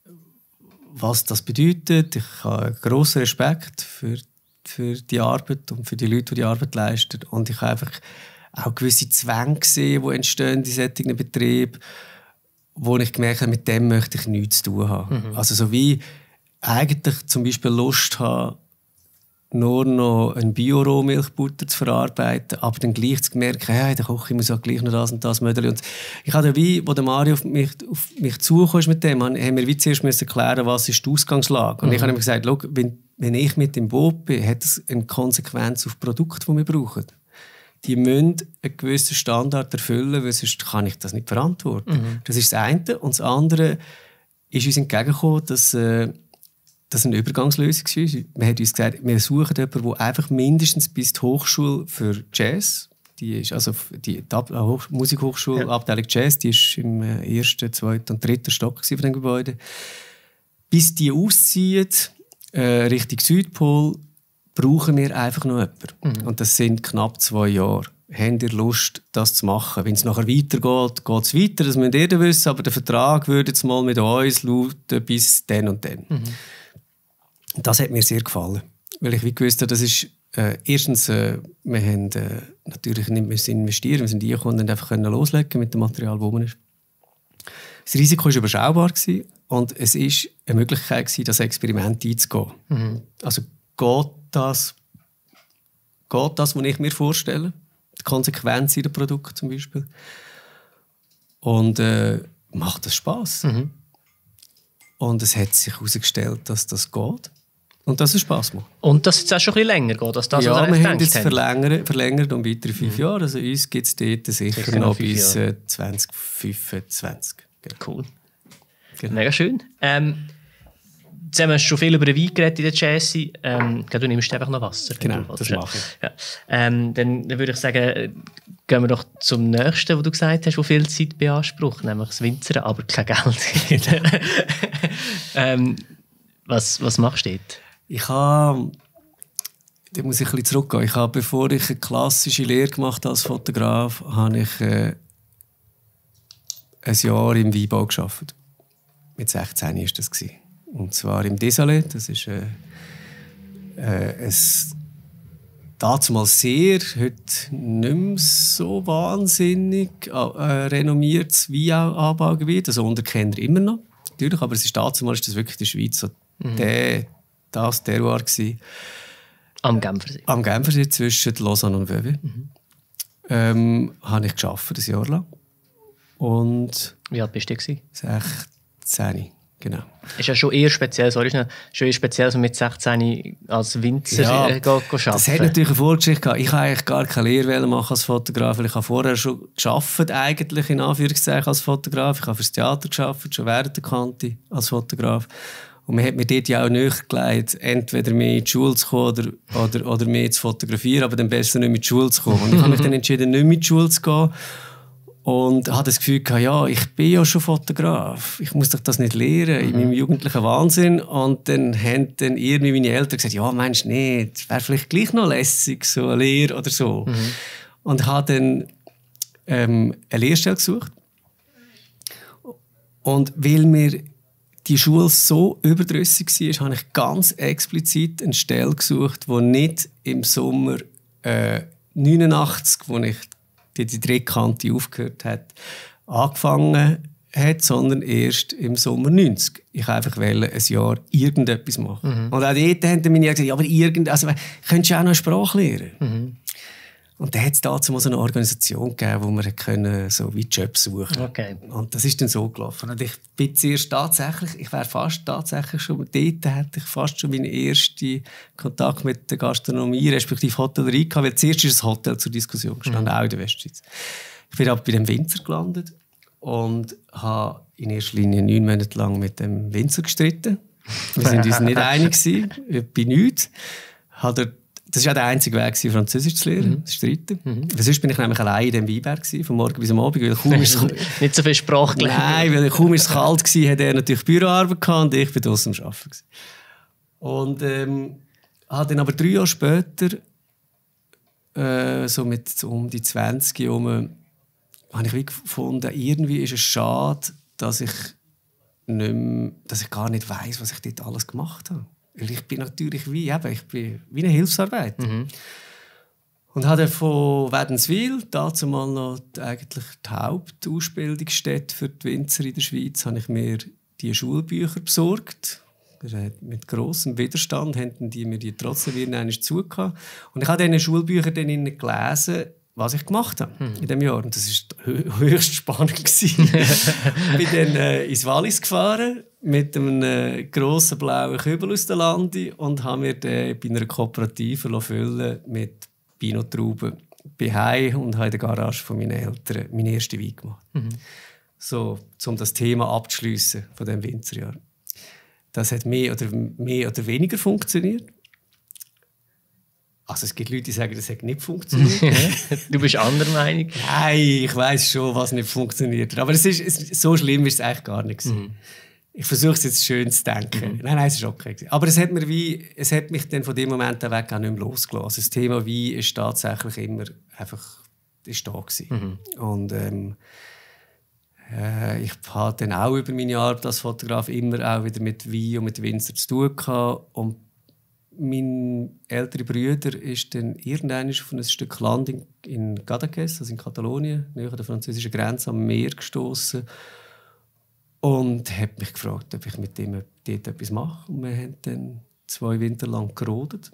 was das bedeutet. Ich habe grossen Respekt für, für die Arbeit und für die Leute, die die Arbeit leisten. Und ich habe einfach auch gewisse Zwänge gesehen, die entstehen in solchen Betrieben, wo ich gemerkt habe, mit dem möchte ich nichts zu tun haben. Mhm. Also so wie eigentlich zum Beispiel Lust haben, nur noch eine Bio-Rohmilchbutter zu verarbeiten, aber dann gleich zu merken, hey, in der Küche muss ja gleich noch das und das Mödeli. Und ich habe dann wie, als Mario auf mich, auf mich zukam mit dem, haben wir wie zuerst müssen erklären, was ist die Ausgangslage. Und mhm. ich habe ihm gesagt, wenn, wenn ich mit dem Boot bin, hat das eine Konsequenz auf die Produkte, die wir brauchen. Die müssen einen gewissen Standard erfüllen, weil sonst kann ich das nicht verantworten. Mhm. Das ist das eine. Und das andere ist uns entgegengekommen, dass äh, das eine Übergangslösung war. Wir haben uns gesagt, wir suchen jemanden, der einfach mindestens bis die Hochschule für Jazz, die ist also die, die Ab- Hoch- Musikhochschule, ja. Abteilung Jazz, die ist im ersten, zweiten und dritten Stock von dem Gebäude. Bis die ausziehen, äh, Richtung Südpol, brauchen wir einfach noch jemanden. Mhm. Und das sind knapp zwei Jahre. Habt ihr Lust, das zu machen? Wenn es nachher weitergeht, geht es weiter, das müsst ihr wissen, aber der Vertrag würde jetzt mal mit uns lauten bis dann und dann. Mhm. Das hat mir sehr gefallen, weil ich wie gewusst habe, das ist äh, erstens, äh, wir haben äh, natürlich nicht müssen investieren, wir sind eingekommen und einfach können loslegen mit dem Material, das man ist. Das Risiko war überschaubar gewesen und es war eine Möglichkeit gewesen, das Experiment einzugehen. Mhm. Also geht das, geht das, was ich mir vorstelle, die Konsequenz in dem Produkt zum Beispiel, und äh, macht das Spass. Mhm. Und es hat sich herausgestellt, dass das geht. Und dass es Spass macht. Und dass es jetzt auch schon ein bisschen länger geht, als das, ja, was wir haben jetzt verlängert, verlängert um weitere fünf mhm. Jahre. Also uns gibt es dort sicher, sicher noch bis äh, zwanzig fünfundzwanzig. Genau. Cool. Genau. Mega schön. Ähm, jetzt haben wir schon viel über den Wein geredet in der Jazzy. Ähm, du nimmst einfach noch Wasser. Genau, das mache ich. Ja. Ähm, dann, dann würde ich sagen, gehen wir doch zum nächsten, wo du gesagt hast, wo viel Zeit beansprucht, nämlich das Winzern, aber kein Geld. ähm, was, was machst du dort? Ich habe, da muss ich ein bisschen zurückgehen. Ich habe, bevor ich eine klassische Lehre gemacht habe als Fotograf, habe ich äh, ein Jahr im Weinbau gearbeitet. Mit sechzehn war das. Und zwar im Désolé. Das ist äh, äh, ein damals sehr, heute nicht mehr so wahnsinnig äh, renommiertes Weinanbaugebiet. Also Unterkenner immer noch. Natürlich, aber es ist damals ist das wirklich in der Schweiz so mhm. der, das Terroir gewesen. Am Genfersee. Am Genfersee zwischen Lausanne und Vevey. Mhm. Ähm, habe ich gearbeitet, ein Jahr lang. Und wie alt bist du? sechzehn, genau. Ist ja schon eher speziell, sorry, schon eher speziell, so mit sechzehn als Winzer ja, äh, go, go das hat natürlich eine Vorgeschichte gehabt. Ich wollte eigentlich gar keine Lehre machen als Fotograf, weil ich habe vorher schon gearbeitet, eigentlich in Anführungszeichen als Fotograf. Ich habe fürs Theater gearbeitet, schon während der Kante als Fotograf. Und man hat mir dort ja auch nahegelegt, entweder mehr in die Schule zu kommen oder, oder, oder mehr zu fotografieren, aber dann besser nicht mit die Schule zu kommen. Und ich habe mich dann entschieden, nicht mit die Schule zu gehen. Und hatte das Gefühl, ja, ich bin ja schon Fotograf. Ich muss doch das nicht lernen, in meinem jugendlichen Wahnsinn. Und dann haben dann irgendwie meine Eltern gesagt, ja, meinst du nicht, wäre vielleicht gleich noch lässig, so eine Lehre oder so. Mhm. Und habe dann ähm, eine Lehrstelle gesucht. Und weil mir die Schule so überdrüssig war, habe ich ganz explizit eine Stelle gesucht, die nicht im Sommer äh, neunundachtzig, wo ich die, die Drittkante aufgehört hat, angefangen hat, sondern erst im Sommer neunzig. Ich wollte einfach ein Jahr irgendetwas machen. Mhm. Und auch dort haben meine gesagt, ja, aber irgend, also, könntest du auch noch eine Sprache lernen? Mhm. Und dann hat es dazu mal so eine Organisation gegeben, wo wir können, so wie Jobs suchen. Okay. Und das ist dann so gelaufen. Und ich bin zuerst tatsächlich, ich wäre fast tatsächlich schon, dort hätte ich fast schon meinen ersten Kontakt mit der Gastronomie, respektive Hotellerie gehabt, weil zuerst ist das Hotel zur Diskussion gestanden, mhm. auch in der Westschweiz. Ich bin aber bei dem Winzer gelandet und habe in erster Linie neun Monate lang mit dem Winzer gestritten. Wir waren uns nicht einig gewesen, bei nichts. Das war auch der einzige Weg, Französisch zu lernen, mhm. zu streiten. Mhm. Sonst bin ich nämlich allein in diesem Weinberg gewesen, von morgen bis am Abend. Weil kaum ist es nicht so viel Sprache gelernt. Nein, weil kaum ist es kalt war, hatte er natürlich Büroarbeit gehabt und ich war draussen am Arbeiten. Und ähm, habe dann aber drei Jahre später, äh, so mit so um die zwanzig herum, habe ich wie gefunden, irgendwie ist es schade, dass ich, nicht mehr, dass ich gar nicht weiss, was ich dort alles gemacht habe. Weil ich bin natürlich wie, eben, ich bin wie eine Hilfsarbeit. Mhm. Und habe von Wädenswil, dazu mal noch die, eigentlich die Hauptausbildungsstätte für die Winzer in der Schweiz, habe ich mir die Schulbücher besorgt. Mit grossem Widerstand haben die mir die trotzdem irgendwann zugehört. Und ich habe in diesen Schulbüchern dann gelesen, was ich gemacht habe hm. in diesem Jahr. Und das war höchst spannend. Ich bin dann äh, ins Wallis gefahren mit einem äh, grossen blauen Kübel aus der Lande und habe mir den bei einer Kooperative füllen mit Pinot-Trauben bei Hause und habe in der Garage von meinen Eltern meinen ersten Wein gemacht. Mhm. So, um das Thema abzuschliessen von diesem Winzerjahr. Das hat mehr oder, mehr oder weniger funktioniert. Also es gibt Leute, die sagen, das hat nicht funktioniert. Du bist anderer Meinung? Nein, ich weiss schon, was nicht funktioniert. Aber es ist, es, so schlimm ist es eigentlich gar nicht. Mhm. Ich versuche es jetzt schön zu denken. Mhm. Nein, nein, es ist okay. Aber es hat, mir wie, es hat mich dann von dem Moment weg auch nicht mehr losgelassen. Also das Thema Wein ist tatsächlich immer einfach ist da gewesen. Mhm. Und ähm, äh, ich hatte dann auch über meine Arbeit als Fotograf immer auch wieder mit Wein und mit Winzer zu tun gehabt. Und mein älterer Bruder ist dann irgendwann auf ein Stück Land in, in Cadaqués, also in Katalonien, nahe der französischen Grenze, am Meer gestoßen und hat mich gefragt, ob ich mit ihm dort etwas mache. Und wir haben dann zwei Winter lang gerodet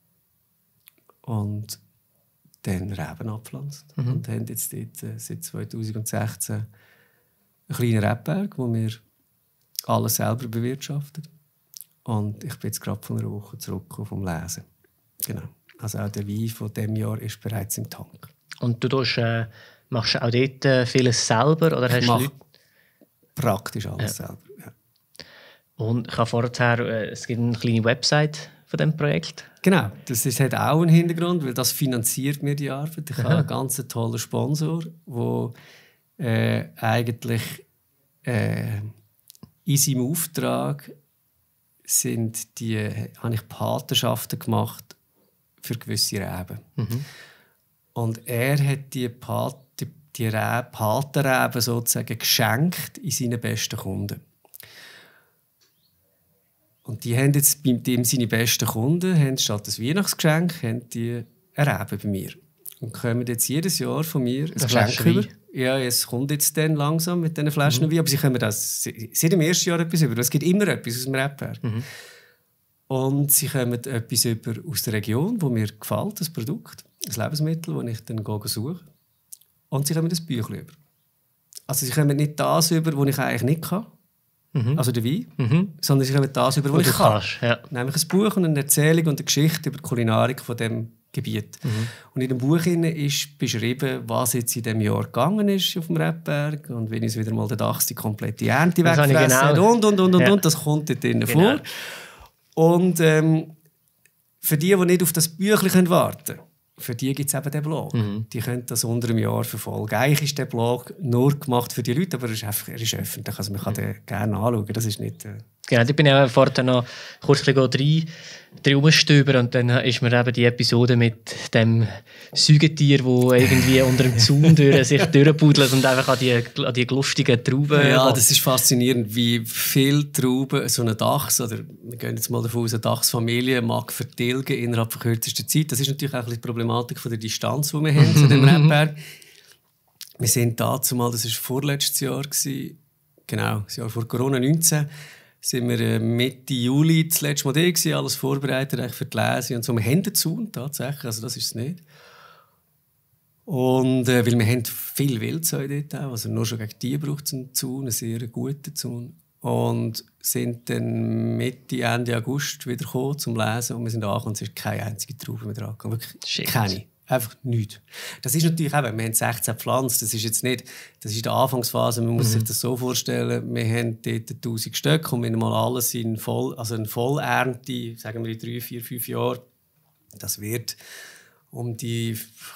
und dann Reben abgepflanzt. Mhm. Und haben jetzt dort, äh, seit zweitausendsechzehn einen kleinen Rebberg, wo wir alles selber bewirtschaften. Und ich bin jetzt gerade von einer Woche zurück vom Lesen. Genau. Also auch der Wein von diesem Jahr ist bereits im Tank. Und du tust, äh, machst auch dort äh, vieles selber? Oder hast ich mache Leute... praktisch alles ja. selber. Ja. Und ich habe vorher, äh, es gibt eine kleine Website von diesem Projekt. Genau, das ist, hat auch einen Hintergrund, weil das finanziert mir die Arbeit. Ich Aha. habe einen ganz tollen Sponsor, der äh, eigentlich äh, in seinem Auftrag sind die, habe ich Patenschaften gemacht für gewisse Reben. Mhm. Und er hat die, Pat, die, die Reben, Patenreben sozusagen geschenkt in seinen besten Kunden. Und die haben jetzt bei dem seine besten Kunden, haben statt ein Weihnachtsgeschenk, haben die eine Rebe bei mir. Und kommen jetzt jedes Jahr von mir ein Geschenk über. Ja, es kommt jetzt dann langsam mit diesen Flaschen mhm. Wein, aber sie kommen das seit dem ersten Jahr etwas über. Es gibt immer etwas aus dem Rebberg. Mhm. Und sie kommen etwas über aus der Region, wo mir gefällt, das Produkt, das Lebensmittel, das ich dann suche. Und sie kommen das Büchlein über. Also sie kommen nicht das über, was ich eigentlich nicht kann, mhm. also den Wein, mhm. sondern sie kommen das über, was ich kann. Kannst, ja. Nämlich ein Buch und eine Erzählung und eine Geschichte über die Kulinarik von dem Gebiet. Mhm. Und in dem Buch ist beschrieben, was jetzt in diesem Jahr gegangen ist auf dem Rebberg und wenn es wieder mal der Dachs die komplette Ernte wegfressen genau. und, und, und, und, ja. und. Das kommt dort drinnen genau. vor. Und ähm, für die, die nicht auf das Büchlein warten können, für die gibt es eben den Blog. Mhm. Die können das unter einem Jahr verfolgen. Eigentlich ist der Blog nur gemacht für die Leute, aber er ist, einfach, er ist öffentlich. Also man kann den gerne anschauen. Das ist nicht... Äh Genau, ich bin ja vorher noch kurz ein bisschen rein rumstöbern und dann ist mir eben die Episode mit dem Säugetier, wo irgendwie unter dem Zaun durch sich durchpudelt und einfach an die, an die lustigen Trauben... Ja, das ist faszinierend, wie viele Trauben so ein Dachs, oder wir gehen jetzt mal davon aus, eine Dachsfamilie mag vertilgen innerhalb von kürzester Zeit. Das ist natürlich auch ein bisschen die Problematik von der Distanz, die wir haben zu dem Rebberg. Wir sind dazu mal, das war vorletztes Jahr, genau, das Jahr vor Corona neunzehn, sind wir Mitte Juli das letzte Mal da gewesen, alles vorbereitet für die Lese und so. Wir haben den Zaun tatsächlich, also das ist es nicht. Und äh, weil wir haben viel Wildsäue dort auch, also nur schon gegen die braucht es einen Zaun, einen sehr guten Zaun. Und sind dann Mitte, Ende August wieder gekommen zum Lesen und wir sind angekommen und es ist keine einzige Traube mehr dran gekommen. Wirklich Shit. keine. Einfach nichts. Das ist natürlich eben, wir haben sechzehn Pflanzen, das ist jetzt nicht, das ist die Anfangsphase, man muss mhm. sich das so vorstellen, wir haben dort tausend Stück und wenn mal alles in Voll, also eine Vollernte, sagen wir in drei, vier, fünf Jahren, das wird um die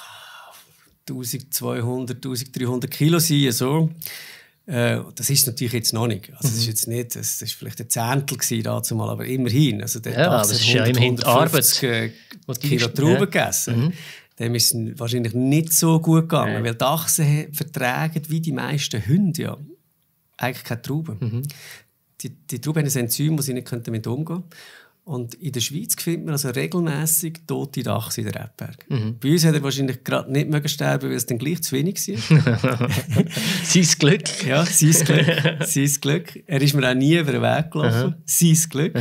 eintausendzweihundert, eintausenddreihundert Kilo sein, so. Äh, das ist natürlich jetzt noch nicht. Also, das ist jetzt nicht, das, das ist vielleicht ein Zehntel gewesen, dazu mal, aber immerhin. Also, der ja, Dachs das ist hat ja immerhin die Arbeit, Kilo Trauben ja. gegessen. Mhm. Dem ist es wahrscheinlich nicht so gut gegangen, ja. weil Dachsen vertragen wie die meisten Hunde ja eigentlich keine Trauben. Mhm. Die, die Trauben haben ein Enzym, das sie nicht damit umgehen können. Und in der Schweiz findet man also regelmässig tote Dachse in den Rebberg. Mhm. Bei uns hat er wahrscheinlich gerade nicht mögen sterben, weil es dann gleich zu wenig war. Sein Glück. Ja, sein Glück. Sein Glück. Er ist mir auch nie über den Weg gelaufen. Uh-huh. Sein Glück.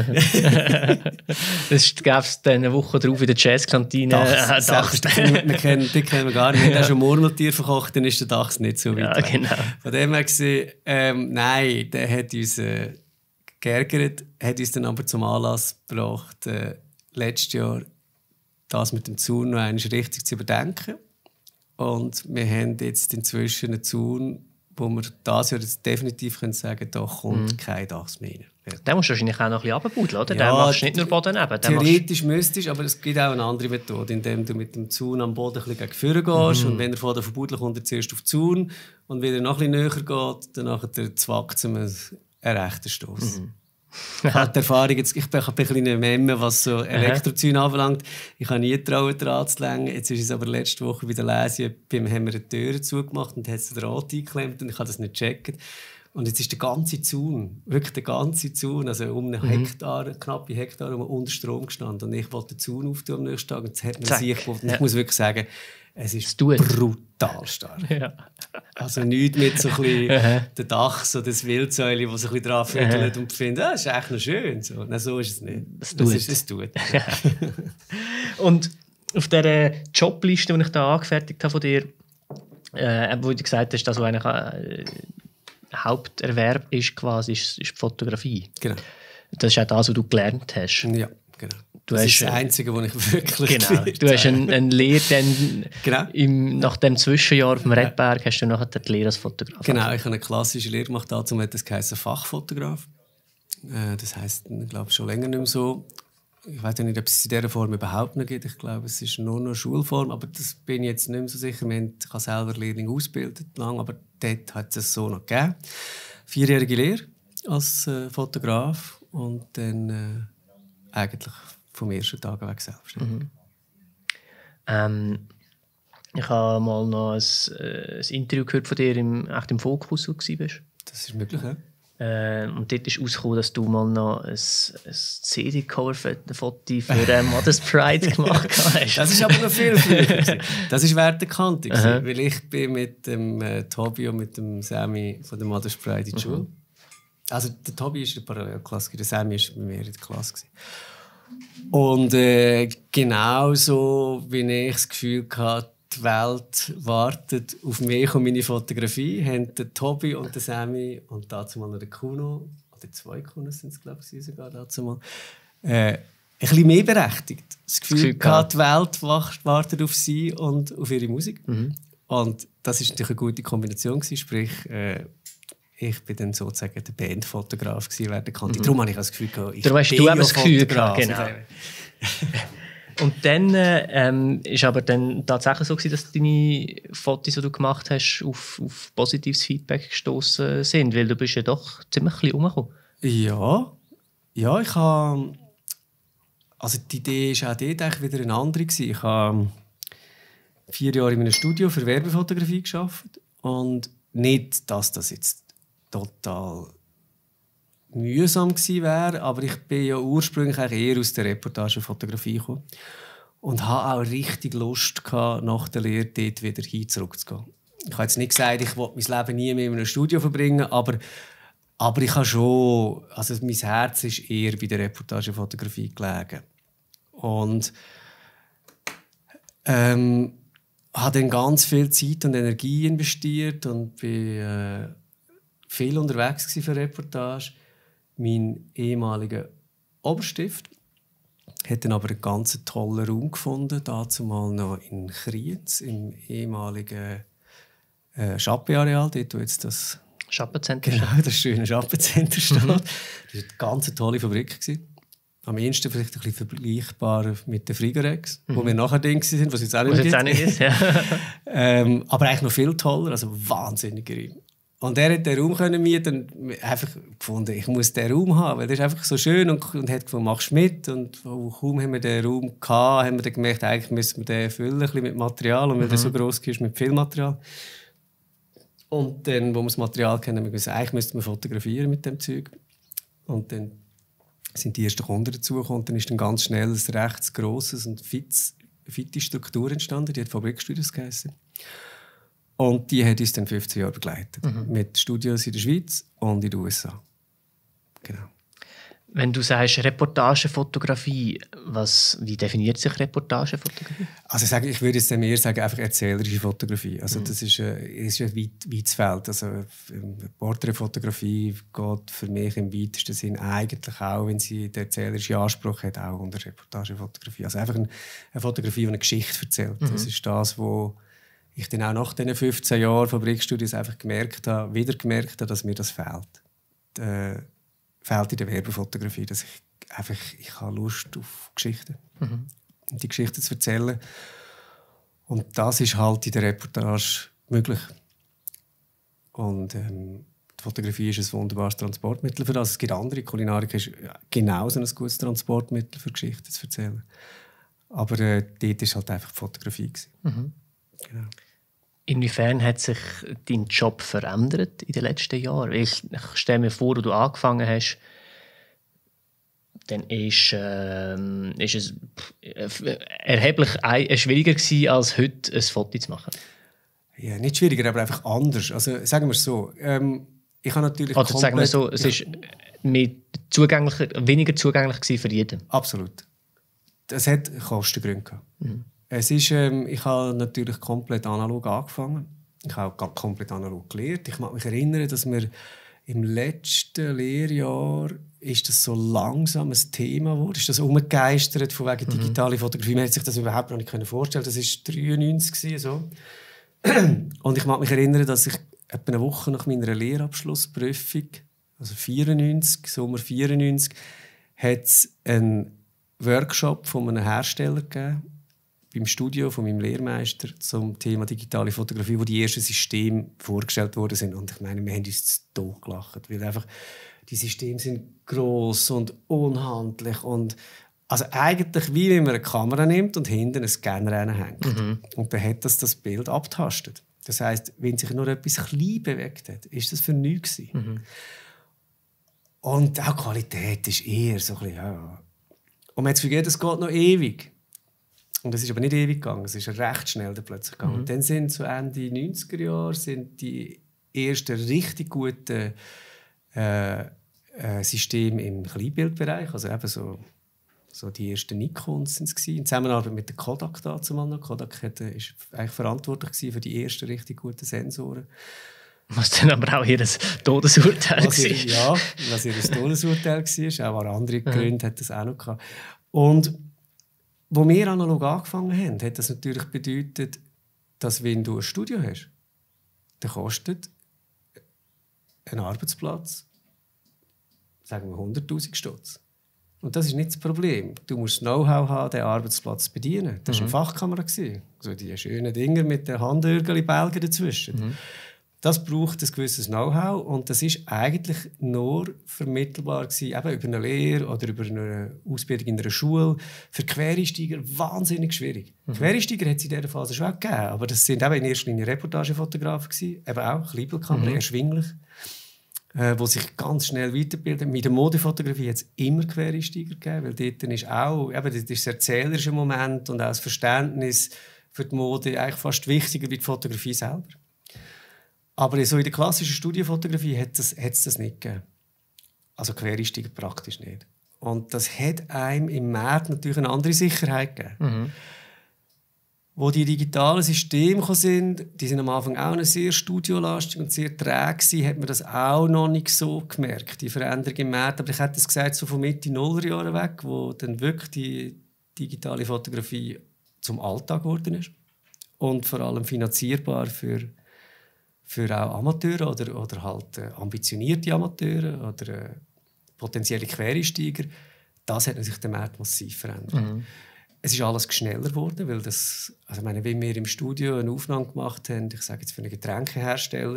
Das gab es dann eine Woche drauf in der Jazzkantine. Dachs. Äh, Dachs. Wir kennen, die kennen wir gar nicht. Wir haben schon Murmeltier verkocht, dann ist der Dachs nicht so weit. Ja, genau. Von dem her gesehen, ähm, nein, der hat uns... Äh, geärgert, hat uns dann aber zum Anlass gebracht, äh, letztes Jahr das mit dem Zaun noch einmal richtig zu überdenken. Und wir haben jetzt inzwischen einen Zaun, wo wir dieses Jahr jetzt definitiv können sagen, da kommt mhm. kein Dachs mehr rein. Den musst du wahrscheinlich auch noch ein bisschen runterbuddeln, oder? Ja, den machst du nicht nur Boden neben. Theoretisch müsstest du, aber es gibt auch eine andere Methode, indem du mit dem Zaun am Boden ein bisschen gegen vorne gehst. Mhm. Und wenn er von der Verbuddeln kommt, er zuerst auf den Zaun. Und wenn er noch ein bisschen näher geht, dann zwackt es ein rechter Stoss. Mhm. Ich habe die Erfahrung, jetzt, ich bin ein bisschen ein Memme, was so Elektrozäune anbelangt. Ich habe nie getraut, Draht zu längen. Jetzt ist es aber letzte Woche bei der Lese, beim haben wir eine Tür zugemacht und hat den Draht eingeklemmt und ich habe das nicht gecheckt. Und jetzt ist der ganze Zaun, wirklich der ganze Zaun, also um einen Hektar, mhm. knappe Hektar, um unter Strom gestanden. Und ich wollte den Zaun auftun am nächsten Tag und jetzt hat man sich gewollt. Ja. Ich muss wirklich sagen, es ist brutal stark. Ja. Also nichts mit so ein bisschen der Dachs oder das Wildsäule, das so ein bisschen dran füttert und findet, ah, das ist echt noch schön. So, nein, so ist es nicht. Es tut. Es, es tut. Und auf dieser Jobliste, die ich da angefertigt habe von dir, äh, wo du gesagt hast, dass du eigentlich äh, Haupterwerb ist, quasi, ist, ist die Fotografie. Genau. Das ist auch das, was du gelernt hast. Ja, genau. Du das hast, ist das Einzige, was ich wirklich genau. Du hast eine ein Lehre, dann genau. im, nach dem Zwischenjahr auf dem Rebberg hast du nachher die Lehre als Fotograf. Genau, ich habe eine klassische Lehre gemacht, dazu hat das geheißen Fachfotograf. Äh, das heisst, ich glaube, schon länger nicht mehr so. Ich weiß nicht, ob es in dieser Form überhaupt noch gibt. Ich glaube, es ist nur noch Schulform, aber das bin ich jetzt nicht mehr so sicher. Wir haben, ich habe selber Lehrling ausgebildet, lang, aber dort hat es so noch gegeben. Vierjährige Lehre als äh, Fotograf und dann äh, eigentlich vom ersten Tag weg selbst. Mhm. Ähm, ich habe mal noch ein, äh, ein Interview gehört von dir, im, echt im Fokus, wo du warst. Das ist möglich, ja. Äh, und dort ist rausgekommen, dass du mal noch ein, ein C D-Cover-Foto für äh, Mother's Pride gemacht hast. Das ist aber noch viel früher. Das ist während der Kante, uh-huh. weil ich bin mit dem äh, Tobi und mit dem Sammy von der Mother's Pride in die Schule. Uh-huh. Also der Tobi ist in der Parallelklasse, der Sammy war bei mir in der Klasse. Und äh, genauso wie ich das Gefühl hatte, die Welt wartet auf mich und meine Fotografie, haben der Tobi und der Sammy und dazu mal noch der Kuno, oder zwei Kunos sind es, glaube ich, sogar dazu mal, äh, ein bisschen mehr berechtigt. Das Gefühl, das Gefühl gehabt, die Welt wartet auf sie und auf ihre Musik. Mhm. Und das war natürlich eine gute Kombination gewesen, sprich, äh, ich war dann sozusagen der Bandfotograf während der Kante. Mhm. Darum habe ich das Gefühl gehabt, ich Darum hast bin du ja das Gefühl gehabt, genau. Und dann ähm, ist aber dann tatsächlich so gewesen, dass deine Fotos, die du gemacht hast, auf, auf positives Feedback gestoßen sind, weil du bist ja doch ziemlich ein bisschen rumgekommen. Ja, ja, ich habe... Also die Idee war auch dort eigentlich wieder eine andere. Ich habe vier Jahre in einem Studio für Werbefotografie gearbeitet. Und nicht, dass das jetzt total mühsam gewesen wäre, aber ich bin ja ursprünglich eher aus der Reportagefotografie gekommen. Und hatte auch richtig Lust gehabt, nach der Lehre dort wieder hin zurückzugehen. Ich habe jetzt nicht gesagt, ich will mein Leben nie mehr in einem Studio verbringen, aber, aber ich habe schon, also mein Herz ist eher bei der Reportagefotografie gelegen. Und ähm, habe dann ganz viel Zeit und Energie investiert und bin äh, viel unterwegs für Reportage. Mein ehemaliger Oberstift hat dann aber einen ganz tollen Raum gefunden, dazu mal noch in Kriens, im ehemaligen äh, Schappi-Areal, dort wo jetzt das Schappenzentrum. Genau, das schöne Schappenzentrum steht. Das war eine ganz tolle Fabrik. Am ehesten vielleicht ein bisschen vergleichbar mit den Frigorex, mhm. wo wir nachher Dinge sind, was jetzt auch nicht, was jetzt auch nicht ist. Ja. ähm, aber eigentlich noch viel toller, also wahnsinnig Raum. Und er hat den Raum können mieten und einfach gefunden, ich muss den Raum haben, weil der ist einfach so schön und, und hat gefunden, machst du mit. Und kaum haben wir den Raum gehabt, haben wir dann gemerkt, eigentlich müssen wir den füllen, ein bisschen mit Material, und weil mhm. der so gross ist, mit viel Material. Und dann, wo wir das Material kennen, haben wir gesagt, eigentlich müssten wir fotografieren mit dem Zeug. Und dann sind die ersten Kunden dazugekommen. Und dann ist dann ganz schnell ein recht grosses und fits, fitte Struktur entstanden. Die hat Fabrikstudios geheißen. Und die hat uns dann fünfzehn Jahre begleitet. Mhm. Mit Studios in der Schweiz und in den U S A. Genau. Wenn du sagst Reportagefotografie, was, wie definiert sich Reportagefotografie? Also ich, sage, ich würde jetzt mehr sagen, einfach erzählerische Fotografie. Also mhm. das ist, äh, ist ein weit, weites Feld. Also Porträtfotografie geht für mich im weitesten Sinn eigentlich auch, wenn sie den erzählerischen Anspruch hat, auch unter Reportagefotografie. Also einfach eine, eine Fotografie, die eine Geschichte erzählt. Mhm. Das ist das, wo ich dann auch nach diesen fünfzehn Jahren Fabrikstudios einfach gemerkt habe, wieder gemerkt habe, dass mir das fehlt. Die, fehlt in der Werbefotografie, dass ich einfach, ich habe Lust auf Geschichten. Mhm. Und die Geschichten zu erzählen. Und das ist halt in der Reportage möglich. Und ähm, die Fotografie ist ein wunderbares Transportmittel für das. Es gibt andere, Kulinarik ist genauso ein gutes Transportmittel für Geschichten zu erzählen. Aber äh, dort war halt einfach die Fotografie. Mhm. Genau. Inwiefern hat sich dein Job verändert in den letzten Jahren? Ich, ich stelle mir vor, als du angefangen hast, dann ist, äh, ist es erheblich schwieriger gewesen, als heute ein Foto zu machen. Ja, nicht schwieriger, aber einfach anders. Also sagen wir es so. Ähm, ich habe natürlich Oder sagen wir so, es ist mehr zugänglich, weniger zugänglich gewesen für jeden. Absolut. Es hat Kostengründe gehabt. Mhm. Es ist, ähm, ich habe natürlich komplett analog angefangen. Ich habe auch komplett analog gelernt. Ich mag mich erinnern, dass wir im letzten Lehrjahr ist das so langsam ein Thema wurde. Ist das umgegeistert von wegen mhm. digitale Fotografie. Man hat sich das überhaupt noch nicht vorstellen. Das war neunzehnhundert so. Und ich mag mich erinnern, dass ich etwa eine Woche nach meiner Lehrabschlussprüfung, also vierundneunzig, Sommer vierundneunzig, hat es einen Workshop von einem Hersteller gegeben, beim Studio von meinem Lehrmeister zum Thema digitale Fotografie, wo die ersten Systeme vorgestellt worden sind. Und ich meine, wir haben uns zu Tode gelacht, weil einfach die Systeme sind gross und unhandlich und also eigentlich wie wenn man eine Kamera nimmt und hinten einen Scanner reinhängt. Mhm. Und dann hat das das Bild abtastet. Das heisst, wenn sich nur etwas klein bewegt hat, ist das für nichts gewesen. Mhm. Und auch die Qualität ist eher so ein bisschen, ja. Und man hat das Gefühl, das geht noch ewig. Und es ist aber nicht ewig gegangen, es ist recht schnell plötzlich gegangen. Mhm. Und dann sind so Ende neunziger Jahre sind die ersten richtig guten äh, äh, Systeme im Kleinbildbereich, also eben so, so die ersten Nikons sind es in Zusammenarbeit mit der Kodak dazu mal noch. Kodak hat, äh, ist eigentlich verantwortlich für die ersten richtig guten Sensoren. Was dann aber auch ihr Todesurteil war. Ja, was ihr Todesurteil war. Auch an andere Gründe hat das auch noch gehabt. Und wo wir analog angefangen haben, hat das natürlich bedeutet, dass wenn du ein Studio hast, dann kostet ein Arbeitsplatz, sagen wir hunderttausend Stutz. Und das ist nicht das Problem. Du musst Know-how haben, den Arbeitsplatz zu bedienen. Das war mhm. eine Fachkamera. Also die schönen Dinger mit den Handörgeli-Bälgen dazwischen. Mhm. Das braucht ein gewisses Know-how und das ist eigentlich nur vermittelbar gewesen, eben über eine Lehre oder über eine Ausbildung in einer Schule. Für Quereinsteiger wahnsinnig schwierig. Mhm. Quereinsteiger hat es in dieser Phase schon auch gegeben, aber das sind eben in erster Linie Reportagefotografen gewesen, eben auch Kleinbildkamera, mhm. erschwinglich, äh, die sich ganz schnell weiterbilden. Mit der Modefotografie hat es immer Quereinsteiger gegeben, weil dort ist auch, eben, das ist der erzählerische Moment und auch das Verständnis für die Mode eigentlich fast wichtiger wie die Fotografie selber. Aber so in der klassischen Studiofotografie hat es das, das nicht gegeben. Also Quereinsteiger praktisch nicht. Und das hat einem im Markt natürlich eine andere Sicherheit gegeben. Mhm. Wo die digitalen Systeme gekommen sind, die sind am Anfang auch sehr studiolastig und sehr träge gewesen, hat man das auch noch nicht so gemerkt, die Veränderung im Markt. Aber ich hätte das gesagt, so von Mitte Nullerjahre weg, wo dann wirklich die digitale Fotografie zum Alltag geworden ist. Und vor allem finanzierbar für für auch Amateure oder, oder halt äh, ambitionierte Amateure oder äh, potenzielle Quereinsteiger, das hat sich der Markt massiv verändert. Mhm. Es ist alles schneller geworden, weil das, also ich meine, wenn wir im Studio eine Aufnahme gemacht haben, ich sage jetzt für einen Getränkehersteller,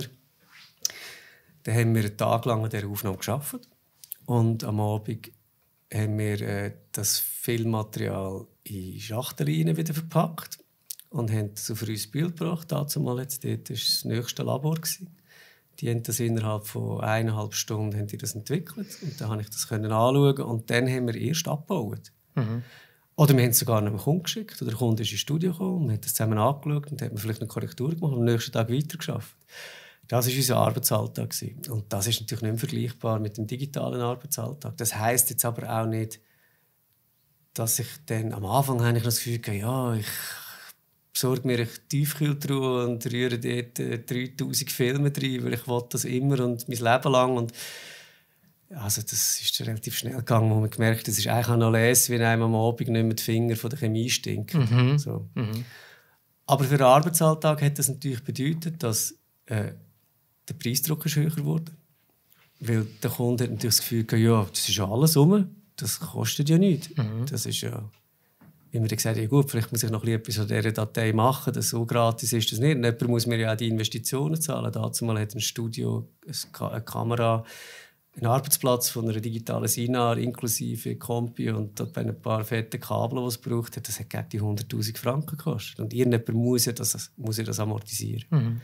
dann haben wir einen Tag lang an dieser Aufnahme gearbeitet und am Abend haben wir äh, das Filmmaterial in Schachteln wieder verpackt und haben das auf uns Bild gebracht. Dazu mal jetzt, dort war das nächste Labor. Die haben das innerhalb von eineinhalb Stunden haben die das entwickelt. Und dann konnte ich das anschauen. Und dann haben wir erst abgebaut. Mhm. Oder wir haben es sogar einem Kunden geschickt. Oder der Kunde ist ins Studio gekommen und hat das zusammen angeschaut. Und dann hat man vielleicht eine Korrektur gemacht und am nächsten Tag weitergearbeitet. Das war unser Arbeitsalltag. Und das ist natürlich nicht mehr vergleichbar mit dem digitalen Arbeitsalltag. Das heisst jetzt aber auch nicht, dass ich dann am Anfang eigentlich das Gefühl hatte, ja, ich besorge mir eine Tiefkühltruhe und rühre dort äh, dreitausend Filme rein, weil ich will das immer und mein Leben lang. Und also das ist relativ schnell gegangen, wo man gemerkt hat, es ist eigentlich auch noch les, wenn einem am Abend nicht mehr die Finger von der Chemie stinken. Mhm. So. Mhm. Aber für den Arbeitsalltag hat das natürlich bedeutet, dass äh, der Preisdruck ist höher geworden. Weil der Kunde hat natürlich das Gefühl, ja, das ist ja alles rum, das kostet ja nichts. Mhm. Das ist ja... Wie wir gesagt haben, ja gut, vielleicht muss ich noch etwas von dieser Datei machen, das so gratis ist das nicht. Und jemand muss mir ja auch die Investitionen zahlen. Dazu mal hat ein Studio, eine Kamera, einen Arbeitsplatz von einer digitalen Sinar inklusive Kompi und dort ein paar fette Kabel, die es braucht, das hat die hunderttausend Franken gekostet. Und irgendjemand muss ja das, muss ja das amortisieren. Mhm.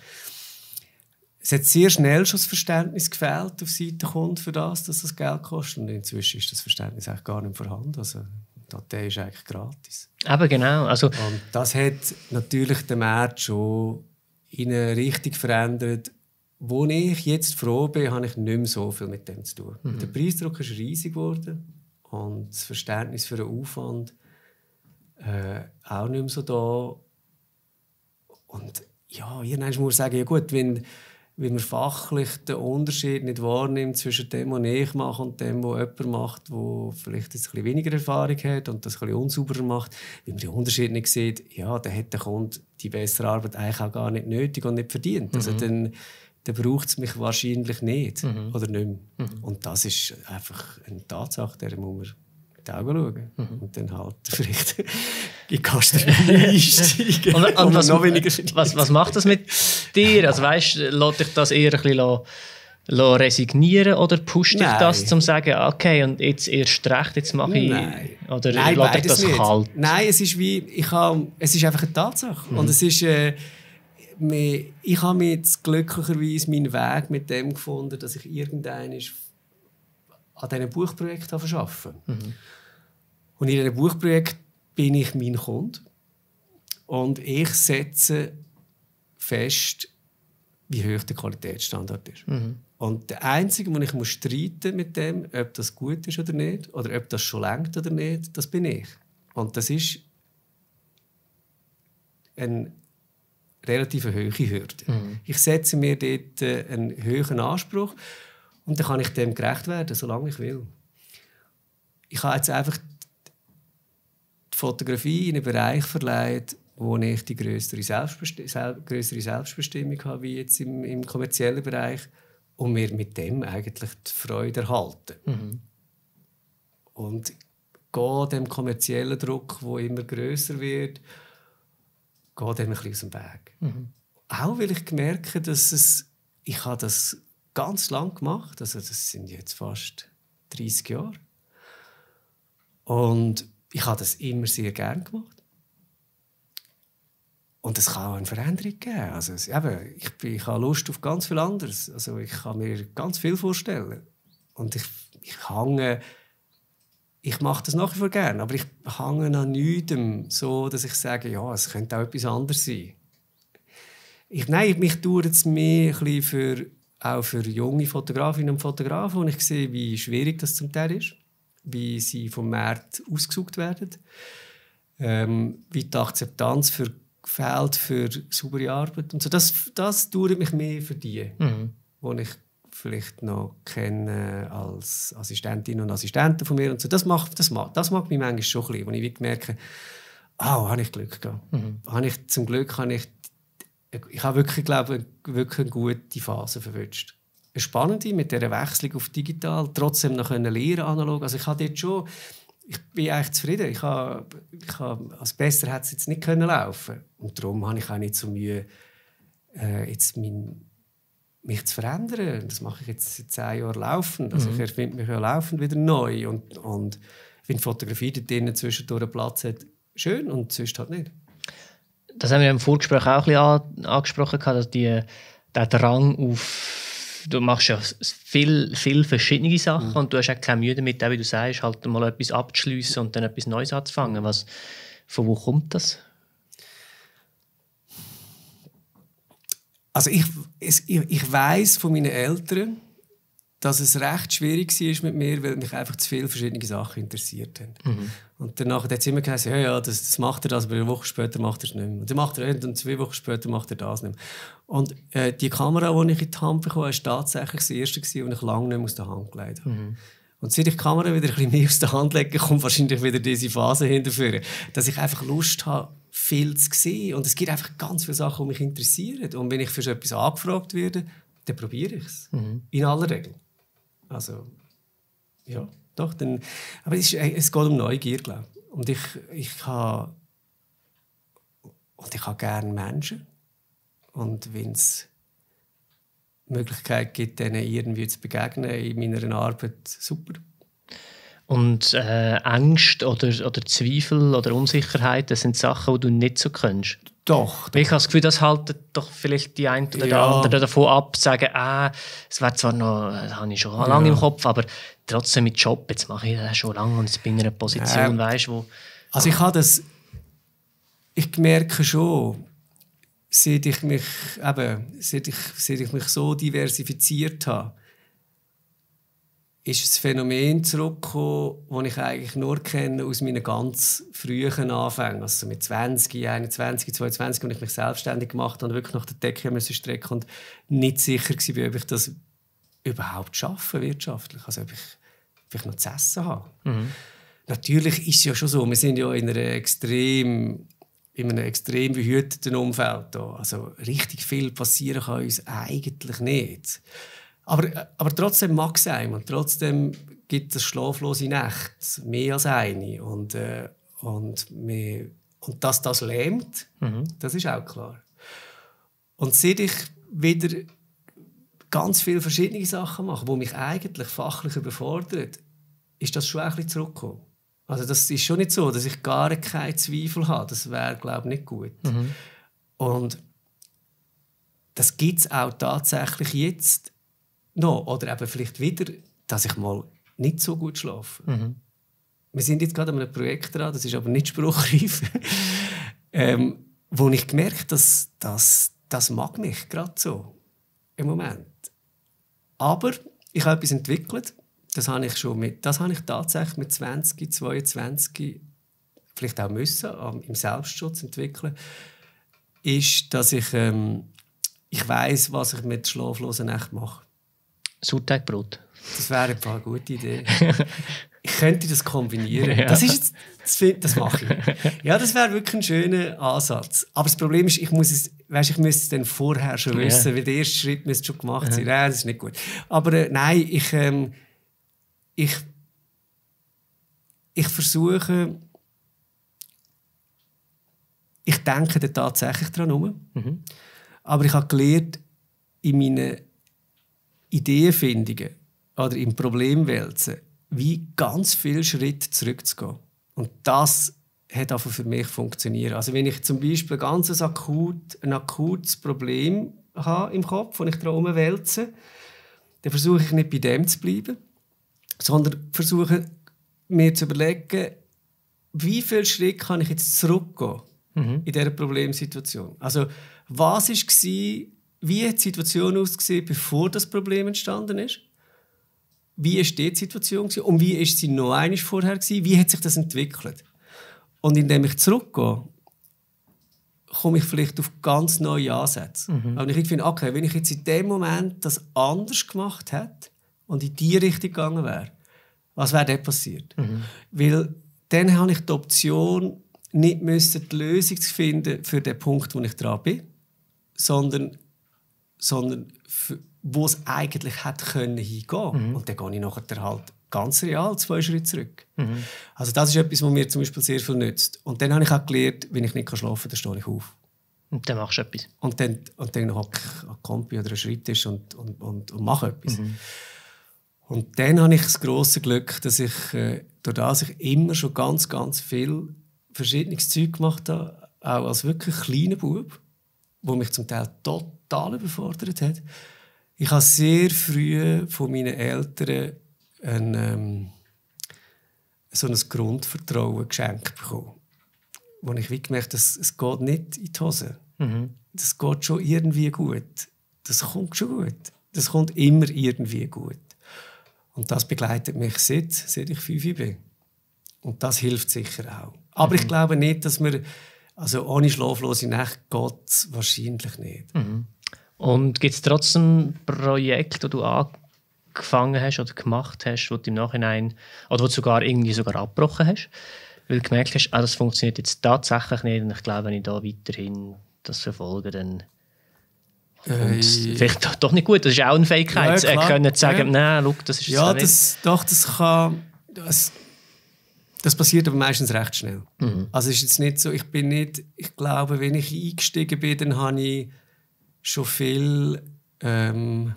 Es hat sehr schnell schon das Verständnis gefehlt auf Seite der Kunden für das, dass das Geld kostet. Und inzwischen ist das Verständnis eigentlich gar nicht vorhanden. Also, die Datei ist eigentlich gratis. Aber genau. Also und das hat natürlich den Markt schon in eine Richtung verändert, wo ich jetzt froh bin, habe ich nicht mehr so viel mit dem zu tun. Mhm. Der Preisdruck ist riesig geworden und das Verständnis für den Aufwand äh, auch nicht mehr so da. Und ja, irgendwann muss man sagen, ja gut, wenn wenn man fachlich den Unterschied nicht wahrnimmt zwischen dem, was ich mache und dem, was jemand macht, der vielleicht jetzt ein bisschen weniger Erfahrung hat und das ein bisschen unsauberer macht, wenn man den Unterschied nicht sieht, ja, dann hat der Kunde die bessere Arbeit eigentlich auch gar nicht nötig und nicht verdient. Mhm. Also dann, dann braucht es mich wahrscheinlich nicht mhm. oder nicht mehr. Mhm. Und das ist einfach eine Tatsache, der muss man in die Augen schauen. Mhm. Und dann halt vielleicht in die Gastronomie einsteigen. und, und was, noch weniger was, was macht das mit dir? Also weißt, lässt dich das eher ein bisschen resignieren oder pusht dich das, zum zu sagen, okay, und jetzt erst recht, jetzt mache ich... Nein. Oder Nein, lässt dich das nicht. kalt? Nein, es ist wie... Ich habe, es ist einfach eine Tatsache. Mhm. Und es ist... Äh, ich habe mir jetzt glücklicherweise meinen Weg mit dem gefunden, dass ich irgendein an diesem Buchprojekt arbeite. Mhm. Und in diesem Buchprojekt bin ich mein Kunde. Und ich setze fest, wie hoch der Qualitätsstandard ist. Mhm. Und der Einzige, den ich muss streiten mit dem, ob das gut ist oder nicht, oder ob das schon reicht oder nicht, das bin ich. Und das ist eine relativ hohe Hürde. Mhm. Ich setze mir dort einen hohen Anspruch und dann kann ich dem gerecht werden, solange ich will. Ich habe jetzt einfach die Fotografie in einen Bereich verleiht, wo ich die größere, Selbstbesti- sel- größere Selbstbestimmung habe, wie jetzt im, im kommerziellen Bereich, und mir mit dem eigentlich die Freude erhalten. Mhm. Und gehe dem kommerziellen Druck, der immer grösser wird, gehe dem ein bisschen aus dem Weg. Mhm. Auch weil ich gemerkt habe, dass es, ich habe das ganz lang gemacht, also das sind jetzt fast dreißig Jahre. Und ich habe das immer sehr gerne gemacht. Und es kann auch eine Veränderung geben. Also, eben, ich, bin, ich habe Lust auf ganz viel anderes. Also, ich kann mir ganz viel vorstellen. Und ich, ich hänge... Ich mache das nach wie vor gerne, aber ich hänge an nichts so, dass ich sage, ja, es könnte auch etwas anderes sein. Ich, nein, mich dauert es mehr ein bisschen für, auch für junge Fotografinnen und Fotografen, und ich sehe, wie schwierig das zum Teil ist, wie sie vom Markt ausgesucht werden, ähm, wie die Akzeptanz für fehlt für saubere Arbeit. Und so, das, das dauert mich mehr für die, mhm. die ich vielleicht noch kenne als Assistentinnen und Assistenten von mir. Und so. Das, macht, das, mag, das mag mich manchmal schon ein bisschen, wo ich merke, oh, habe ich Glück gehabt. Mhm. Habe ich, zum Glück habe ich, ich habe wirklich, glaube ich, wirklich eine gute Phase verwünscht. Eine spannende, mit dieser Wechslung auf digital, trotzdem noch lernen analog. Also ich habe dort schon, ich bin eigentlich zufrieden. Ich habe, ich habe, also besser hätte es jetzt nicht können laufen. Und darum habe ich auch nicht so Mühe, äh, jetzt mein, mich zu verändern. Das mache ich jetzt seit zehn Jahren laufend. Also mhm. ich erfinde mich ja laufend wieder neu. Und, und wenn die Fotografie dort drinnen zwischendurch Platz hat, schön, und sonst halt nicht. Das haben wir im Vorgespräch auch ein bisschen angesprochen, dass die, der Drang auf... Du machst ja viel, viel verschiedene Sachen, mhm. und du hast auch keine Mühe damit, wie du sagst, halt mal etwas abzuschliessen und dann etwas Neues anzufangen. Was, von wo kommt das? Also ich, ich, ich weiss von meinen Eltern, dass es recht schwierig war mit mir, weil mich einfach zu viele verschiedene Sachen interessiert haben. Mhm. Und danach hat es immer gesagt, ja, ja, das, das macht er das, aber eine Woche später macht er es nicht mehr. Und dann macht er und zwei Wochen später macht er das nicht mehr. Und äh, die Kamera, die ich in die Hand bekommen habe, war tatsächlich das erste, die ich lange nicht mehr aus der Hand gelegt habe. Mhm. Und seit ich die Kamera wieder ein bisschen mehr aus der Hand lege, kommt wahrscheinlich wieder diese Phase hinterführen, dass ich einfach Lust habe, viel zu sehen. Und es gibt einfach ganz viele Sachen, die mich interessieren. Und wenn ich für so etwas angefragt werde, dann probiere ich es. Mhm. In aller Regel. Also, ja, doch. Dann, aber es, ist, es geht um Neugier, glaube ich. Und ich, ich habe und ich habe gerne Menschen. Und wenn es Möglichkeit gibt, denen irgendwie zu begegnen in meiner Arbeit, super. Und äh, Ängste oder, oder Zweifel oder Unsicherheit, das sind Sachen, die du nicht so kennst. Doch. doch. Ich habe das Gefühl, das halten doch vielleicht die einen oder ja. die anderen davon ab, zu sagen, ah, es wäre zwar noch, das habe ich schon ja. lange im Kopf, aber trotzdem mit Job, jetzt mache ich das schon lange und jetzt bin ich in einer Position, äh, weißt, wo... Also ich habe das... Ich merke schon, seit ich mich, eben, seit ich, seit ich mich so diversifiziert habe, ist ein Phänomen zurückgekommen, das ich eigentlich nur kenne aus meinen ganz frühen Anfängen. Also mit zwanzig, einundzwanzig, zweiundzwanzig, als ich mich selbstständig gemacht habe und wirklich nach der Decke musste strecken und nicht sicher war, ob ich das überhaupt schaffe, wirtschaftlich. Also ob ich, ob ich noch zu essen habe. Mhm. Natürlich ist es ja schon so, wir sind ja in, einer extrem, in einem extrem behüteten Umfeld da. Also richtig viel passieren kann uns eigentlich nicht. Aber, aber trotzdem mag es einem und trotzdem gibt es schlaflose Nächte, mehr als eine. Und, äh, und, mehr, und dass das lähmt, mhm. das ist auch klar. Und seit ich wieder ganz viele verschiedene Sachen mache, die mich eigentlich fachlich überfordern, ist das schon ein bisschen zurückgekommen. Also das ist schon nicht so, dass ich gar keine Zweifel habe. Das wäre, glaube ich, nicht gut. Mhm. Und das gibt es auch tatsächlich jetzt noch. Oder eben vielleicht wieder, dass ich mal nicht so gut schlafe. Mhm. Wir sind jetzt gerade an einem Projekt dran, das ist aber nicht spruchreif, ähm, wo ich gemerkt habe, dass, dass das mag mich gerade so im Moment. Aber ich habe etwas entwickelt. Das habe ich schon mit, das habe ich tatsächlich mit zwanzig, zweiundzwanzig vielleicht auch müssen, im Selbstschutz entwickeln, ist, dass ich, ähm, ich weiss, was ich mit schlaflosen Nächten mache. Sauerteigbrot. Das wäre eine gute Idee. Ich könnte das kombinieren. Ja. Das, ist jetzt, das, das mache ich. Ja, das wäre wirklich ein schöner Ansatz. Aber das Problem ist, ich muss es, weißt, ich müsste es dann vorher schon wissen, ja. weil der erste Schritt müsste schon gemacht sein. Ja. Nein, das ist nicht gut. Aber äh, nein, ich, ähm, ich, ich versuche, ich denke da tatsächlich dran herum, mhm. aber ich habe gelernt, in meinen Ideenfindungen oder im Problemwälzen wie ganz viele Schritte zurückzugehen. Und das hat einfach für mich funktioniert. Also wenn ich zum Beispiel ein ganz akut, ein akutes Problem habe im Kopf, das ich darum wälze, dann versuche ich nicht bei dem zu bleiben, sondern versuche mir zu überlegen, wie viele Schritte kann ich jetzt zurückgehen mhm. in dieser Problemsituation. Also was war, wie hat die Situation ausgesehen, bevor das Problem entstanden ist? Wie war die Situation? Und wie war sie noch einmal vorher? Wie hat sich das entwickelt? Und indem ich zurückgehe, komme ich vielleicht auf ganz neue Ansätze. Mhm. Und ich finde, okay, wenn ich jetzt in dem Moment das anders gemacht hätte und in diese Richtung gegangen wäre, was wäre dann passiert? Mhm. Weil dann habe ich die Option, nicht müssen, die Lösung zu finden für den Punkt, wo ich dran bin, sondern, sondern für, wo es eigentlich hätte können hingehen. Mhm. Und dann gehe ich nachher halt ganz real zwei Schritte zurück. Mhm. Also das ist etwas, was mir zum Beispiel sehr viel nützt. Und dann habe ich auch gelernt, wenn ich nicht schlafen kann, dann stehe ich auf. Und dann machst du etwas. Und dann, und dann hocke ich an Kompi oder einen Schreibtisch und, und, und, und mache etwas. Mhm. Und dann habe ich das grosse Glück, dass ich, äh, durch das ich immer schon ganz, ganz viel verschiedenes Zeug gemacht habe, auch als wirklich kleiner Bub, wo mich zum Teil total überfordert hat. Ich habe sehr früh von meinen Eltern ein, ähm, so ein Grundvertrauen geschenkt bekommen. Wo ich wie gemerkt habe, es geht nicht in die Hose. Mhm. Das geht schon irgendwie gut. Das kommt schon gut. Das kommt immer irgendwie gut. Und das begleitet mich seit, seit ich fünf bin. Und das hilft sicher auch. Aber mhm. ich glaube nicht, dass wir, also ohne schlaflose Nächte geht es wahrscheinlich nicht. Mhm. Und gibt es trotzdem Projekte, die du angefangen hast oder gemacht hast, wo du im Nachhinein, oder wo du sogar irgendwie sogar abgebrochen hast, weil du gemerkt hast, ah, das funktioniert jetzt tatsächlich nicht und ich glaube, wenn ich da weiterhin das verfolge, dann äh, vielleicht doch, doch nicht gut. Das ist auch eine Fähigkeit, ja, können zu sagen, ja. nein, schau, das ist ja, so das, doch, das kann, das, das passiert aber meistens recht schnell. Mhm. Also es ist jetzt nicht so, ich bin nicht, ich glaube, wenn ich eingestiegen bin, dann habe ich schon viel, ähm,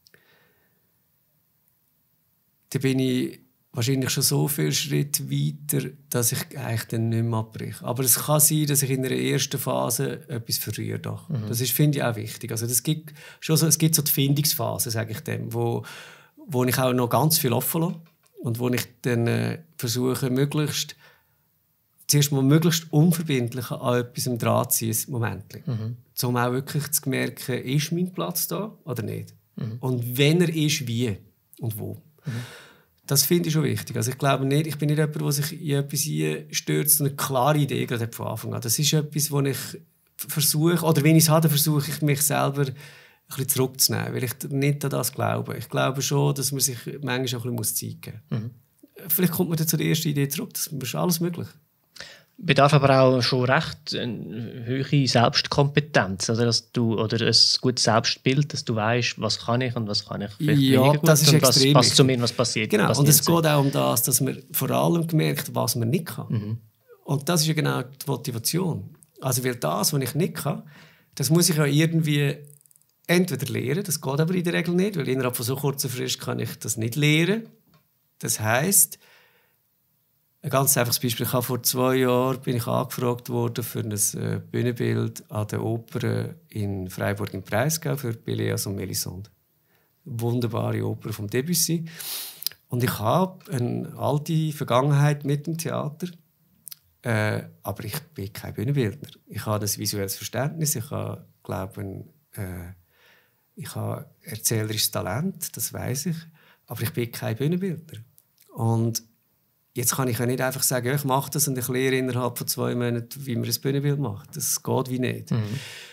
da bin ich wahrscheinlich schon so viele Schritte weiter, dass ich eigentlich dann nicht mehr abbreche. Aber es kann sein, dass ich in einer ersten Phase etwas verrührt habe. Mhm. Das ist, finde ich, auch wichtig. Also das gibt schon so, es gibt so die Findungsphase, sage ich dem, wo, wo ich auch noch ganz viel offen lasse und wo ich dann äh, versuche, möglichst zuerst mal möglichst unverbindlich an etwas dran zu ziehen, Moment. Mhm. Um auch wirklich zu merken, ist mein Platz da oder nicht? Mhm. Und wenn er ist, wie und wo. Mhm. Das finde ich schon wichtig. Also ich glaube nicht, ich bin nicht jemand, der sich in etwas einstürzt und eine klare Idee gerade von Anfang an. Das ist etwas, wo ich versuche, oder wenn ich es habe, versuche ich mich selber ein bisschen zurückzunehmen, weil ich nicht an das glaube. Ich glaube schon, dass man sich manchmal auch ein bisschen Zeit geben muss. Mhm. Vielleicht kommt man dann zur ersten Idee zurück, das ist alles möglich. Bedarf aber auch schon recht eine hohe Selbstkompetenz, oder, dass du, oder ein gutes Selbstbild, dass du weißt, was kann ich und was kann ich vielleicht ja, weniger gut das ist und extrem was passt zu mir, was passiert. Genau, was und es geht auch um das, dass man vor allem gemerkt, was man nicht kann. Mhm. Und das ist ja genau die Motivation. Also weil das, was ich nicht kann, das muss ich ja irgendwie entweder lernen, das geht aber in der Regel nicht, weil innerhalb von so kurzer Frist kann ich das nicht lernen. Das heisst, ein ganz einfaches Beispiel. Ich habe vor zwei Jahren bin ich angefragt worden für ein Bühnenbild an der Oper in Freiburg im Breisgau für Pelléas und Mélisande. Eine wunderbare Oper von Debussy. Und ich habe eine alte Vergangenheit mit dem Theater. Äh, aber ich bin kein Bühnenbildner. Ich habe ein visuelles Verständnis. Ich habe, glaube ein, äh, ich habe erzählerisches Talent, das weiß ich. Aber ich bin kein Bühnenbildner. Und jetzt kann ich ja nicht einfach sagen, ja, ich mache das und ich lehre innerhalb von zwei Monaten, wie man ein Bühnenbild macht. Das geht wie nicht. Mhm.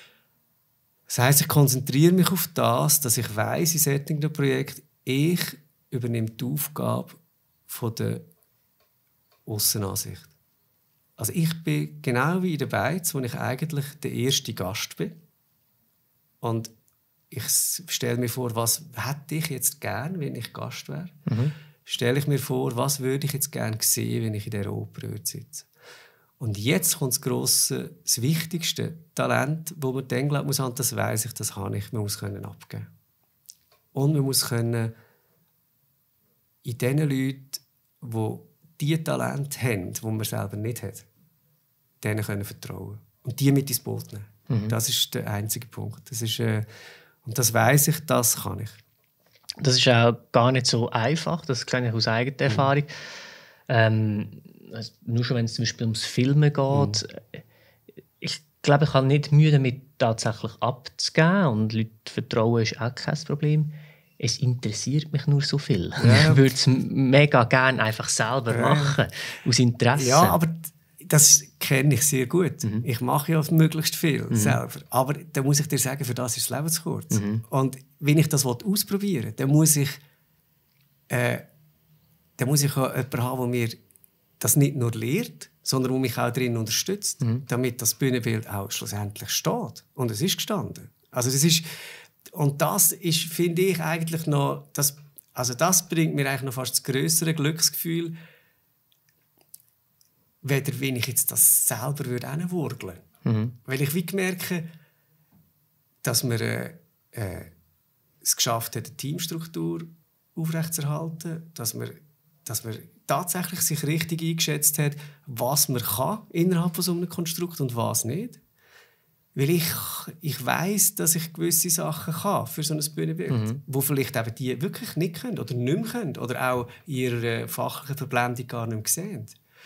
Das heisst, ich konzentriere mich auf das, dass ich weiss, in solchen Projekten, ich übernehme die Aufgabe von der Aussenansicht. Also ich bin genau wie in der Beiz, wo ich eigentlich der erste Gast bin. Und ich stelle mir vor, was hätte ich jetzt gern, wenn ich Gast wäre. Mhm. stelle ich mir vor, was würde ich jetzt gerne sehen, wenn ich in dieser Oper sitze. Und jetzt kommt das grosse, das wichtigste Talent, das man dann glaubt, muss haben, das weiss ich, das habe ich. Man muss können abgeben. Und man muss können in den Leuten, die diese Talente haben, die man selber nicht hat, denen können vertrauen. Und die mit ins Boot nehmen. Mhm. Das ist der einzige Punkt. Das ist, äh, und das weiss ich, das kann ich. Das ist auch gar nicht so einfach, das kenne ich aus eigener Erfahrung. Mhm. Ähm, also nur schon, wenn es zum Beispiel ums Filmen geht. Mhm. Ich glaube, ich habe nicht Mühe damit, tatsächlich abzugeben. Und Leute vertrauen ist auch kein Problem. Es interessiert mich nur so viel. Ja. Ich würde es mega gerne einfach selber ja. machen, aus Interesse. Ja, aber das kenne ich sehr gut. Mhm. Ich mache ja möglichst viel mhm. selber. Aber da muss ich dir sagen, für das ist das Leben zu kurz. Mhm. Und wenn ich das ausprobieren will, dann muss ich, äh, dann muss ich auch jemanden haben, der mir das nicht nur lehrt, sondern der mich auch darin unterstützt, mhm. damit das Bühnenbild auch schlussendlich steht. Und es ist gestanden. Also das ist, und das ist, finde ich, eigentlich noch, das, also das bringt mir eigentlich noch fast das grössere Glücksgefühl, weder wenn ich jetzt das selber hinwurgeln würde. Mhm. Weil ich wie merke, dass wir äh, äh, es geschafft haben, eine Teamstruktur aufrechtzuerhalten, dass wir, dass wir tatsächlich sich richtig eingeschätzt hat, was man kann innerhalb von so einem Konstrukt und was nicht. Weil ich, ich weiss, dass ich gewisse Sachen kann für so ein Bühnenbild, mhm. wo vielleicht eben die wirklich nicht können oder nicht mehr können oder auch in ihrer fachlichen Verblendung gar nicht mehr sehen.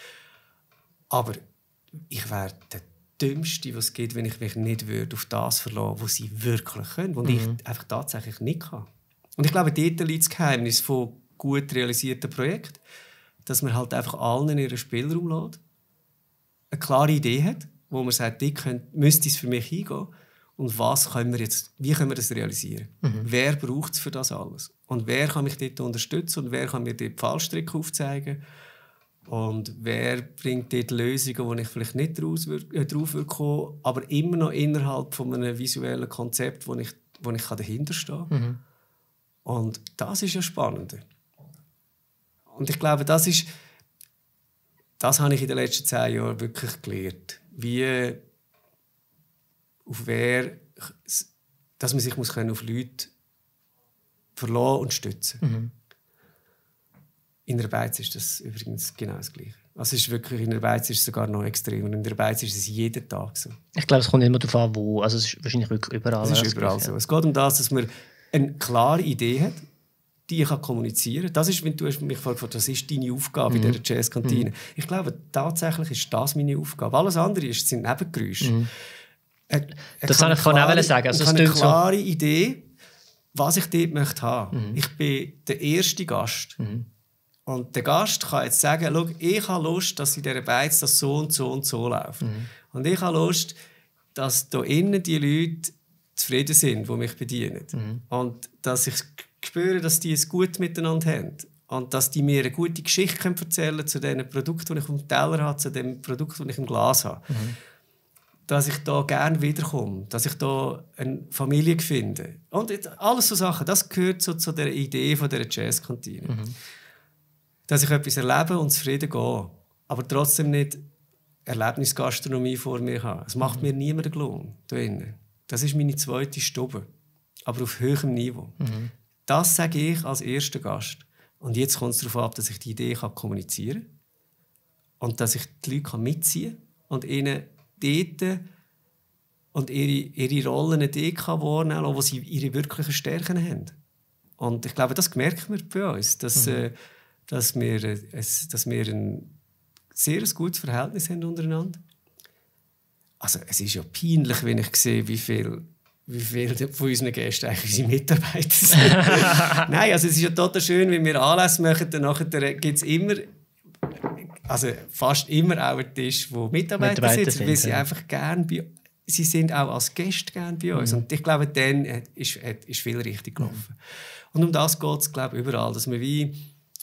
Aber ich wäre der Dümmste, was es gibt, wenn ich mich nicht würde auf das verlassen würde, was sie wirklich können, was mhm. ich einfach tatsächlich nicht kann. Und ich glaube, dort liegt das Geheimnis von gut realisierten Projekten, dass man halt einfach allen ihren Spielraum lässt, eine klare Idee hat, wo man sagt, die müsste es für mich hingehen und was können wir jetzt, wie können wir das realisieren? Mhm. Wer braucht es für das alles? Und wer kann mich dort unterstützen und wer kann mir dort die Fallstricke aufzeigen? Und wer bringt dort Lösungen, wo ich vielleicht nicht draus, äh, drauf würde kommen, aber immer noch innerhalb von einem visuellen Konzept, wo ich, wo ich dahinter stehen kann. Mhm. Und das ist ja spannend. Und ich glaube, das ist, das habe ich in den letzten zehn Jahren wirklich gelernt. Wie, auf wer, dass man sich muss können auf Leute verlassen und stützen. Mhm. In der Beiz ist das übrigens genau das Gleiche. Also ist wirklich, in der Beiz ist es sogar noch extrem. Und in der Beiz ist es jeden Tag so. Ich glaube, es kommt immer darauf an, wo. Also es ist wahrscheinlich wirklich überall. Es ist überall so. Ja. Es geht um das, dass man eine klare Idee hat, die ich kommunizieren kann. Das ist, wenn du mich gefragt hast, was ist deine Aufgabe mhm. in dieser Jazzkantine? Mhm. Ich glaube, tatsächlich ist das meine Aufgabe. Alles andere ist, sind Nebengeräusche. Mhm. Eine, eine das kann ich vorhin sagen. Also ich habe eine klare so. Idee, was ich dort möchte haben. Mhm. Ich bin der erste Gast. Mhm. Und der Gast kann jetzt sagen, schau, ich habe Lust, dass in dieser Beiz das so und so und so läuft. Mhm. Und ich habe Lust, dass hier innen die Leute zufrieden sind, die mich bedienen. Mhm. Und dass ich spüre, dass die es gut miteinander haben. Und dass die mir eine gute Geschichte erzählen können zu den Produkten, die ich auf dem Teller habe, zu dem Produkt, das ich im Glas habe. Mhm. Dass ich da gerne wiederkomme, dass ich da eine Familie finde. Und alles so Sachen, das gehört so zu der Idee von dieser Jazzkantine. Mhm. Dass ich etwas erlebe und zufrieden gehe, aber trotzdem nicht Erlebnisgastronomie vor mir habe. Es macht mhm. mir niemand gelungen. Das ist meine zweite Stube, aber auf höherem Niveau. Mhm. Das sage ich als erster Gast. Und jetzt kommt es darauf ab, dass ich die Idee kann kommunizieren kann und dass ich die Leute mitziehen kann und ihnen dort und ihre, ihre Rollen dort wahrnehmen kann, wo sie ihre wirklichen Stärken haben. Und ich glaube, das merkt man bei uns, dass, mhm. äh, dass, wir, äh, dass wir ein sehr gutes Verhältnis haben untereinander. Also, es ist ja peinlich, wenn ich sehe, wie viel wie viele von unseren Gästen eigentlich unsere Mitarbeiter sind. Nein, also es ist ja total schön, wenn wir Anlässe machen, dann gibt es immer, also fast immer auch einen Tisch, wo Mitarbeiter, Mitarbeiter sitzen, weil sie ja. einfach gern bei, sie sind auch als Gäste gerne bei uns. Mhm. Und ich glaube, dann ist, ist viel richtig gelaufen. Mhm. Und um das geht es, glaube ich, überall, dass wir wie,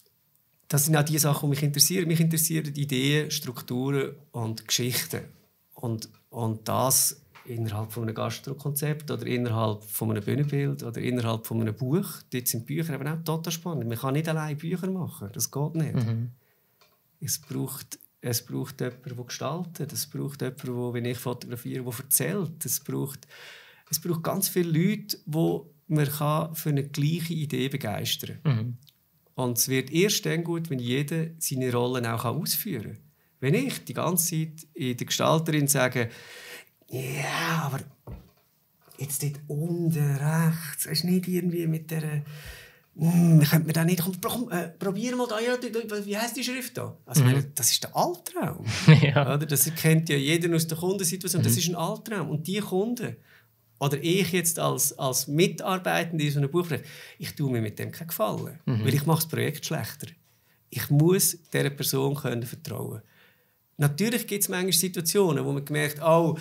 das sind auch die Sachen, die mich interessieren. Mich interessieren Ideen, Strukturen und Geschichten. Und, und das innerhalb von einem Gastrokonzept oder innerhalb von einem Bühnenbild oder innerhalb von einem Buch. Dort sind Bücher eben auch total spannend. Man kann nicht allein Bücher machen, das geht nicht. Mhm. Es braucht, es braucht jemanden, der gestaltet, es braucht jemanden, der, wenn ich fotografiere, der erzählt. Es braucht, es braucht ganz viele Leute, die man kann für eine gleiche Idee begeistern kann. Mhm. Und es wird erst dann gut, wenn jeder seine Rollen auch ausführen kann. Wenn ich die ganze Zeit in der Gestalterin sage, ja, yeah, aber jetzt dort unten rechts, es ist nicht irgendwie mit der... Hm, könnte man da nicht... Komm, komm, äh, probier mal da, ja, wie heisst die Schrift da? Also, mhm. Das ist der Albtraum. Ja. Oder? Das kennt ja jeder aus der Kundensituation. Mhm. Das ist ein Albtraum. Und die Kunden, oder ich jetzt als, als Mitarbeitende in so einem Buchprojekt, ich tue mir mit dem keinen Gefallen. Mhm. Weil ich mache das Projekt schlechter. Ich muss dieser Person können vertrauen. Natürlich gibt es manchmal Situationen, wo man gemerkt, oh,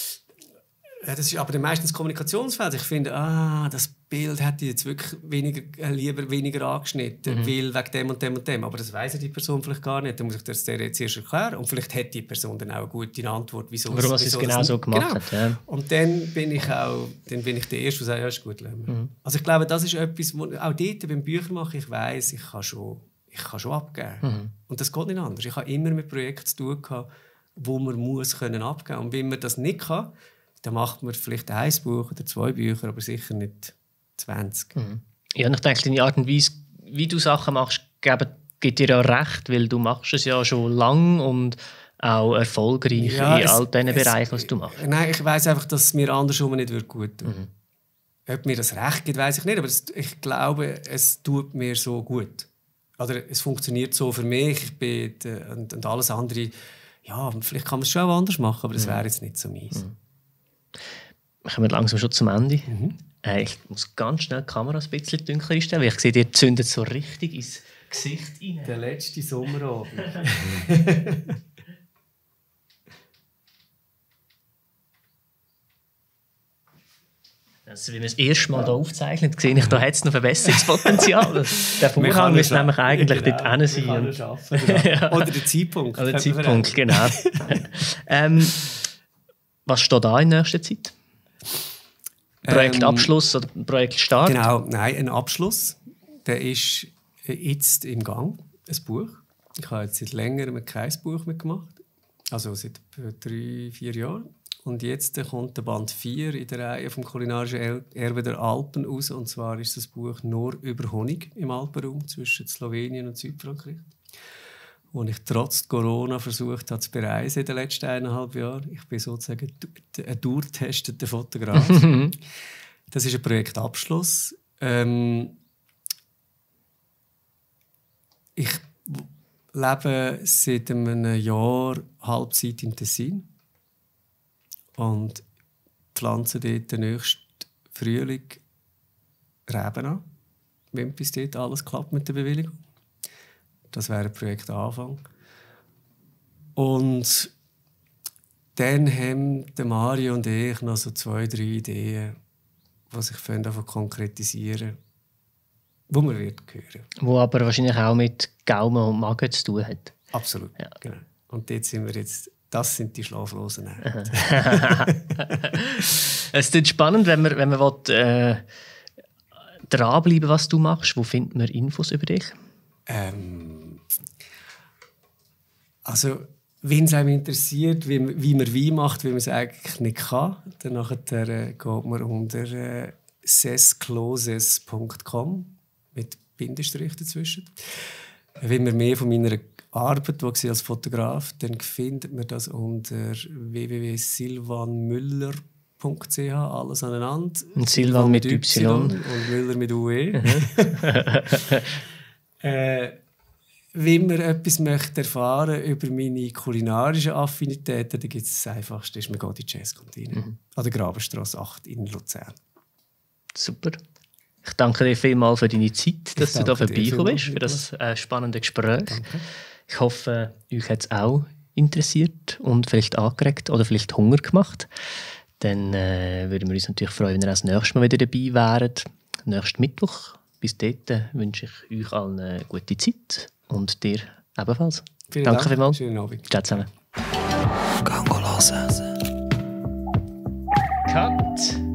das ist aber meistens Kommunikationsfeld. Ich finde, ah, das Bild hätte ich jetzt wirklich weniger, äh, lieber weniger angeschnitten, mhm. weil wegen dem und dem und dem. Aber das weiss die Person vielleicht gar nicht. Dann muss ich das der jetzt erst erklären. Und vielleicht hat die Person dann auch eine gute Antwort, wieso warum es genau das so gemacht genau. hat. Ja. Und dann bin ich auch, dann bin ich der Erste, der sagt, ja, ist gut. Mhm. Also ich glaube, das ist etwas, wo auch dort beim Büchermachen, ich weiss, ich kann schon, ich kann schon abgeben. Mhm. Und das geht nicht anders. Ich habe immer mit Projekten zu tun gehabt, wo man muss können abgeben. Und wenn man das nicht kann, dann macht man vielleicht ein Buch oder zwei Bücher, aber sicher nicht zwanzig. Mhm. Ja, und ich denke, deine Art und Weise, wie du Sachen machst, gibt dir ja recht, weil du machst es ja schon lang und auch erfolgreich ja, in es, all diesen Bereichen, was du machst. Nein, ich weiss einfach, dass es mir andersrum nicht gut tut. Mhm. Ob mir das recht gibt, weiss ich nicht, aber es, ich glaube, es tut mir so gut. Oder es funktioniert so für mich. Ich bin, und, und alles andere, ja, vielleicht kann man es schon auch anders machen, aber das wäre jetzt nicht so meins. Mhm. Wir kommen langsam schon zum Ende. Mhm. Äh, ich muss ganz schnell die Kamera ein bisschen dunkler einstellen, weil ich sehe, ihr zündet so richtig ins Gesicht rein. Der letzte Sommerabend. Also, wie wir das erste Mal hier aufzeichnen, sehe ich, da hat es noch Verbesserungspotenzial. Der Vorhang müsste nämlich eigentlich genau, dort hin sein. Und schaffen, genau. Ja. Oder der Zeitpunkt. Oder der Zeitpunkt, genau. ähm, was steht da in nächster Zeit? Projektabschluss ähm, oder Projektstart? Genau, nein, ein Abschluss. Der ist jetzt im Gang, ein Buch. Ich habe jetzt seit längerem kein Buch mehr gemacht. Also seit drei, vier Jahren. Und jetzt kommt der Band vier in der Reihe vom kulinarischen Erbe der Alpen raus. Und zwar ist das Buch nur über Honig im Alpenraum zwischen Slowenien und Südfrankreich. Wo ich trotz Corona versucht habe zu bereisen in den letzten eineinhalb Jahren. Ich bin sozusagen ein durchtesteter Fotograf. Das ist ein Projektabschluss. Ähm, ich lebe seit einem Jahr Halbzeit im Tessin und pflanze dort den nächsten Frühling Reben an, wenn bis dort alles klappt mit der Bewilligung. Das wäre ein Projektanfang. Und dann haben Mario und ich noch so zwei, drei Ideen, die sich davon konkretisieren, wo man wird hören. Wo aber wahrscheinlich auch mit Gaumen und Magen zu tun hat. Absolut, ja. Genau. Und dort sind wir jetzt, das sind die schlaflosen Nächte. Es ist spannend, wenn man, wenn man will, äh, dranbleiben, was du machst. Wo findet man Infos über dich? Ähm, also, wenn es einem interessiert, wie, wie man Wein macht, wie man es eigentlich nicht kann, dann nachher, äh, geht man unter äh, sescloses punkt com mit Bindestrich dazwischen. Wenn man mehr von meiner Arbeit, die ich als Fotograf, dann findet man das unter w w w punkt silvanmüller punkt c h, alles aneinander. Und Silvan mit Y. y. Und Müller mit U E. äh, wenn man etwas möchte erfahren über meine kulinarischen Affinitäten, dann gibt es das Einfachste, ist man geht in die Jazzkantine. Mhm. An der Grabenstrasse acht in Luzern. Super. Ich danke dir vielmals für deine Zeit, dass du da vorbeigekommen bist, für das äh, spannende Gespräch. Danke. Ich hoffe, euch hat es auch interessiert und vielleicht angeregt oder vielleicht Hunger gemacht. Dann äh, würden wir uns natürlich freuen, wenn ihr das nächste Mal wieder dabei wäret. Nächsten Mittwoch. Bis dahin wünsche ich euch allen eine gute Zeit und dir ebenfalls. Vielen Danke Dank. vielmals. Schönen Abend. Ciao zusammen. Gang hören. Cut.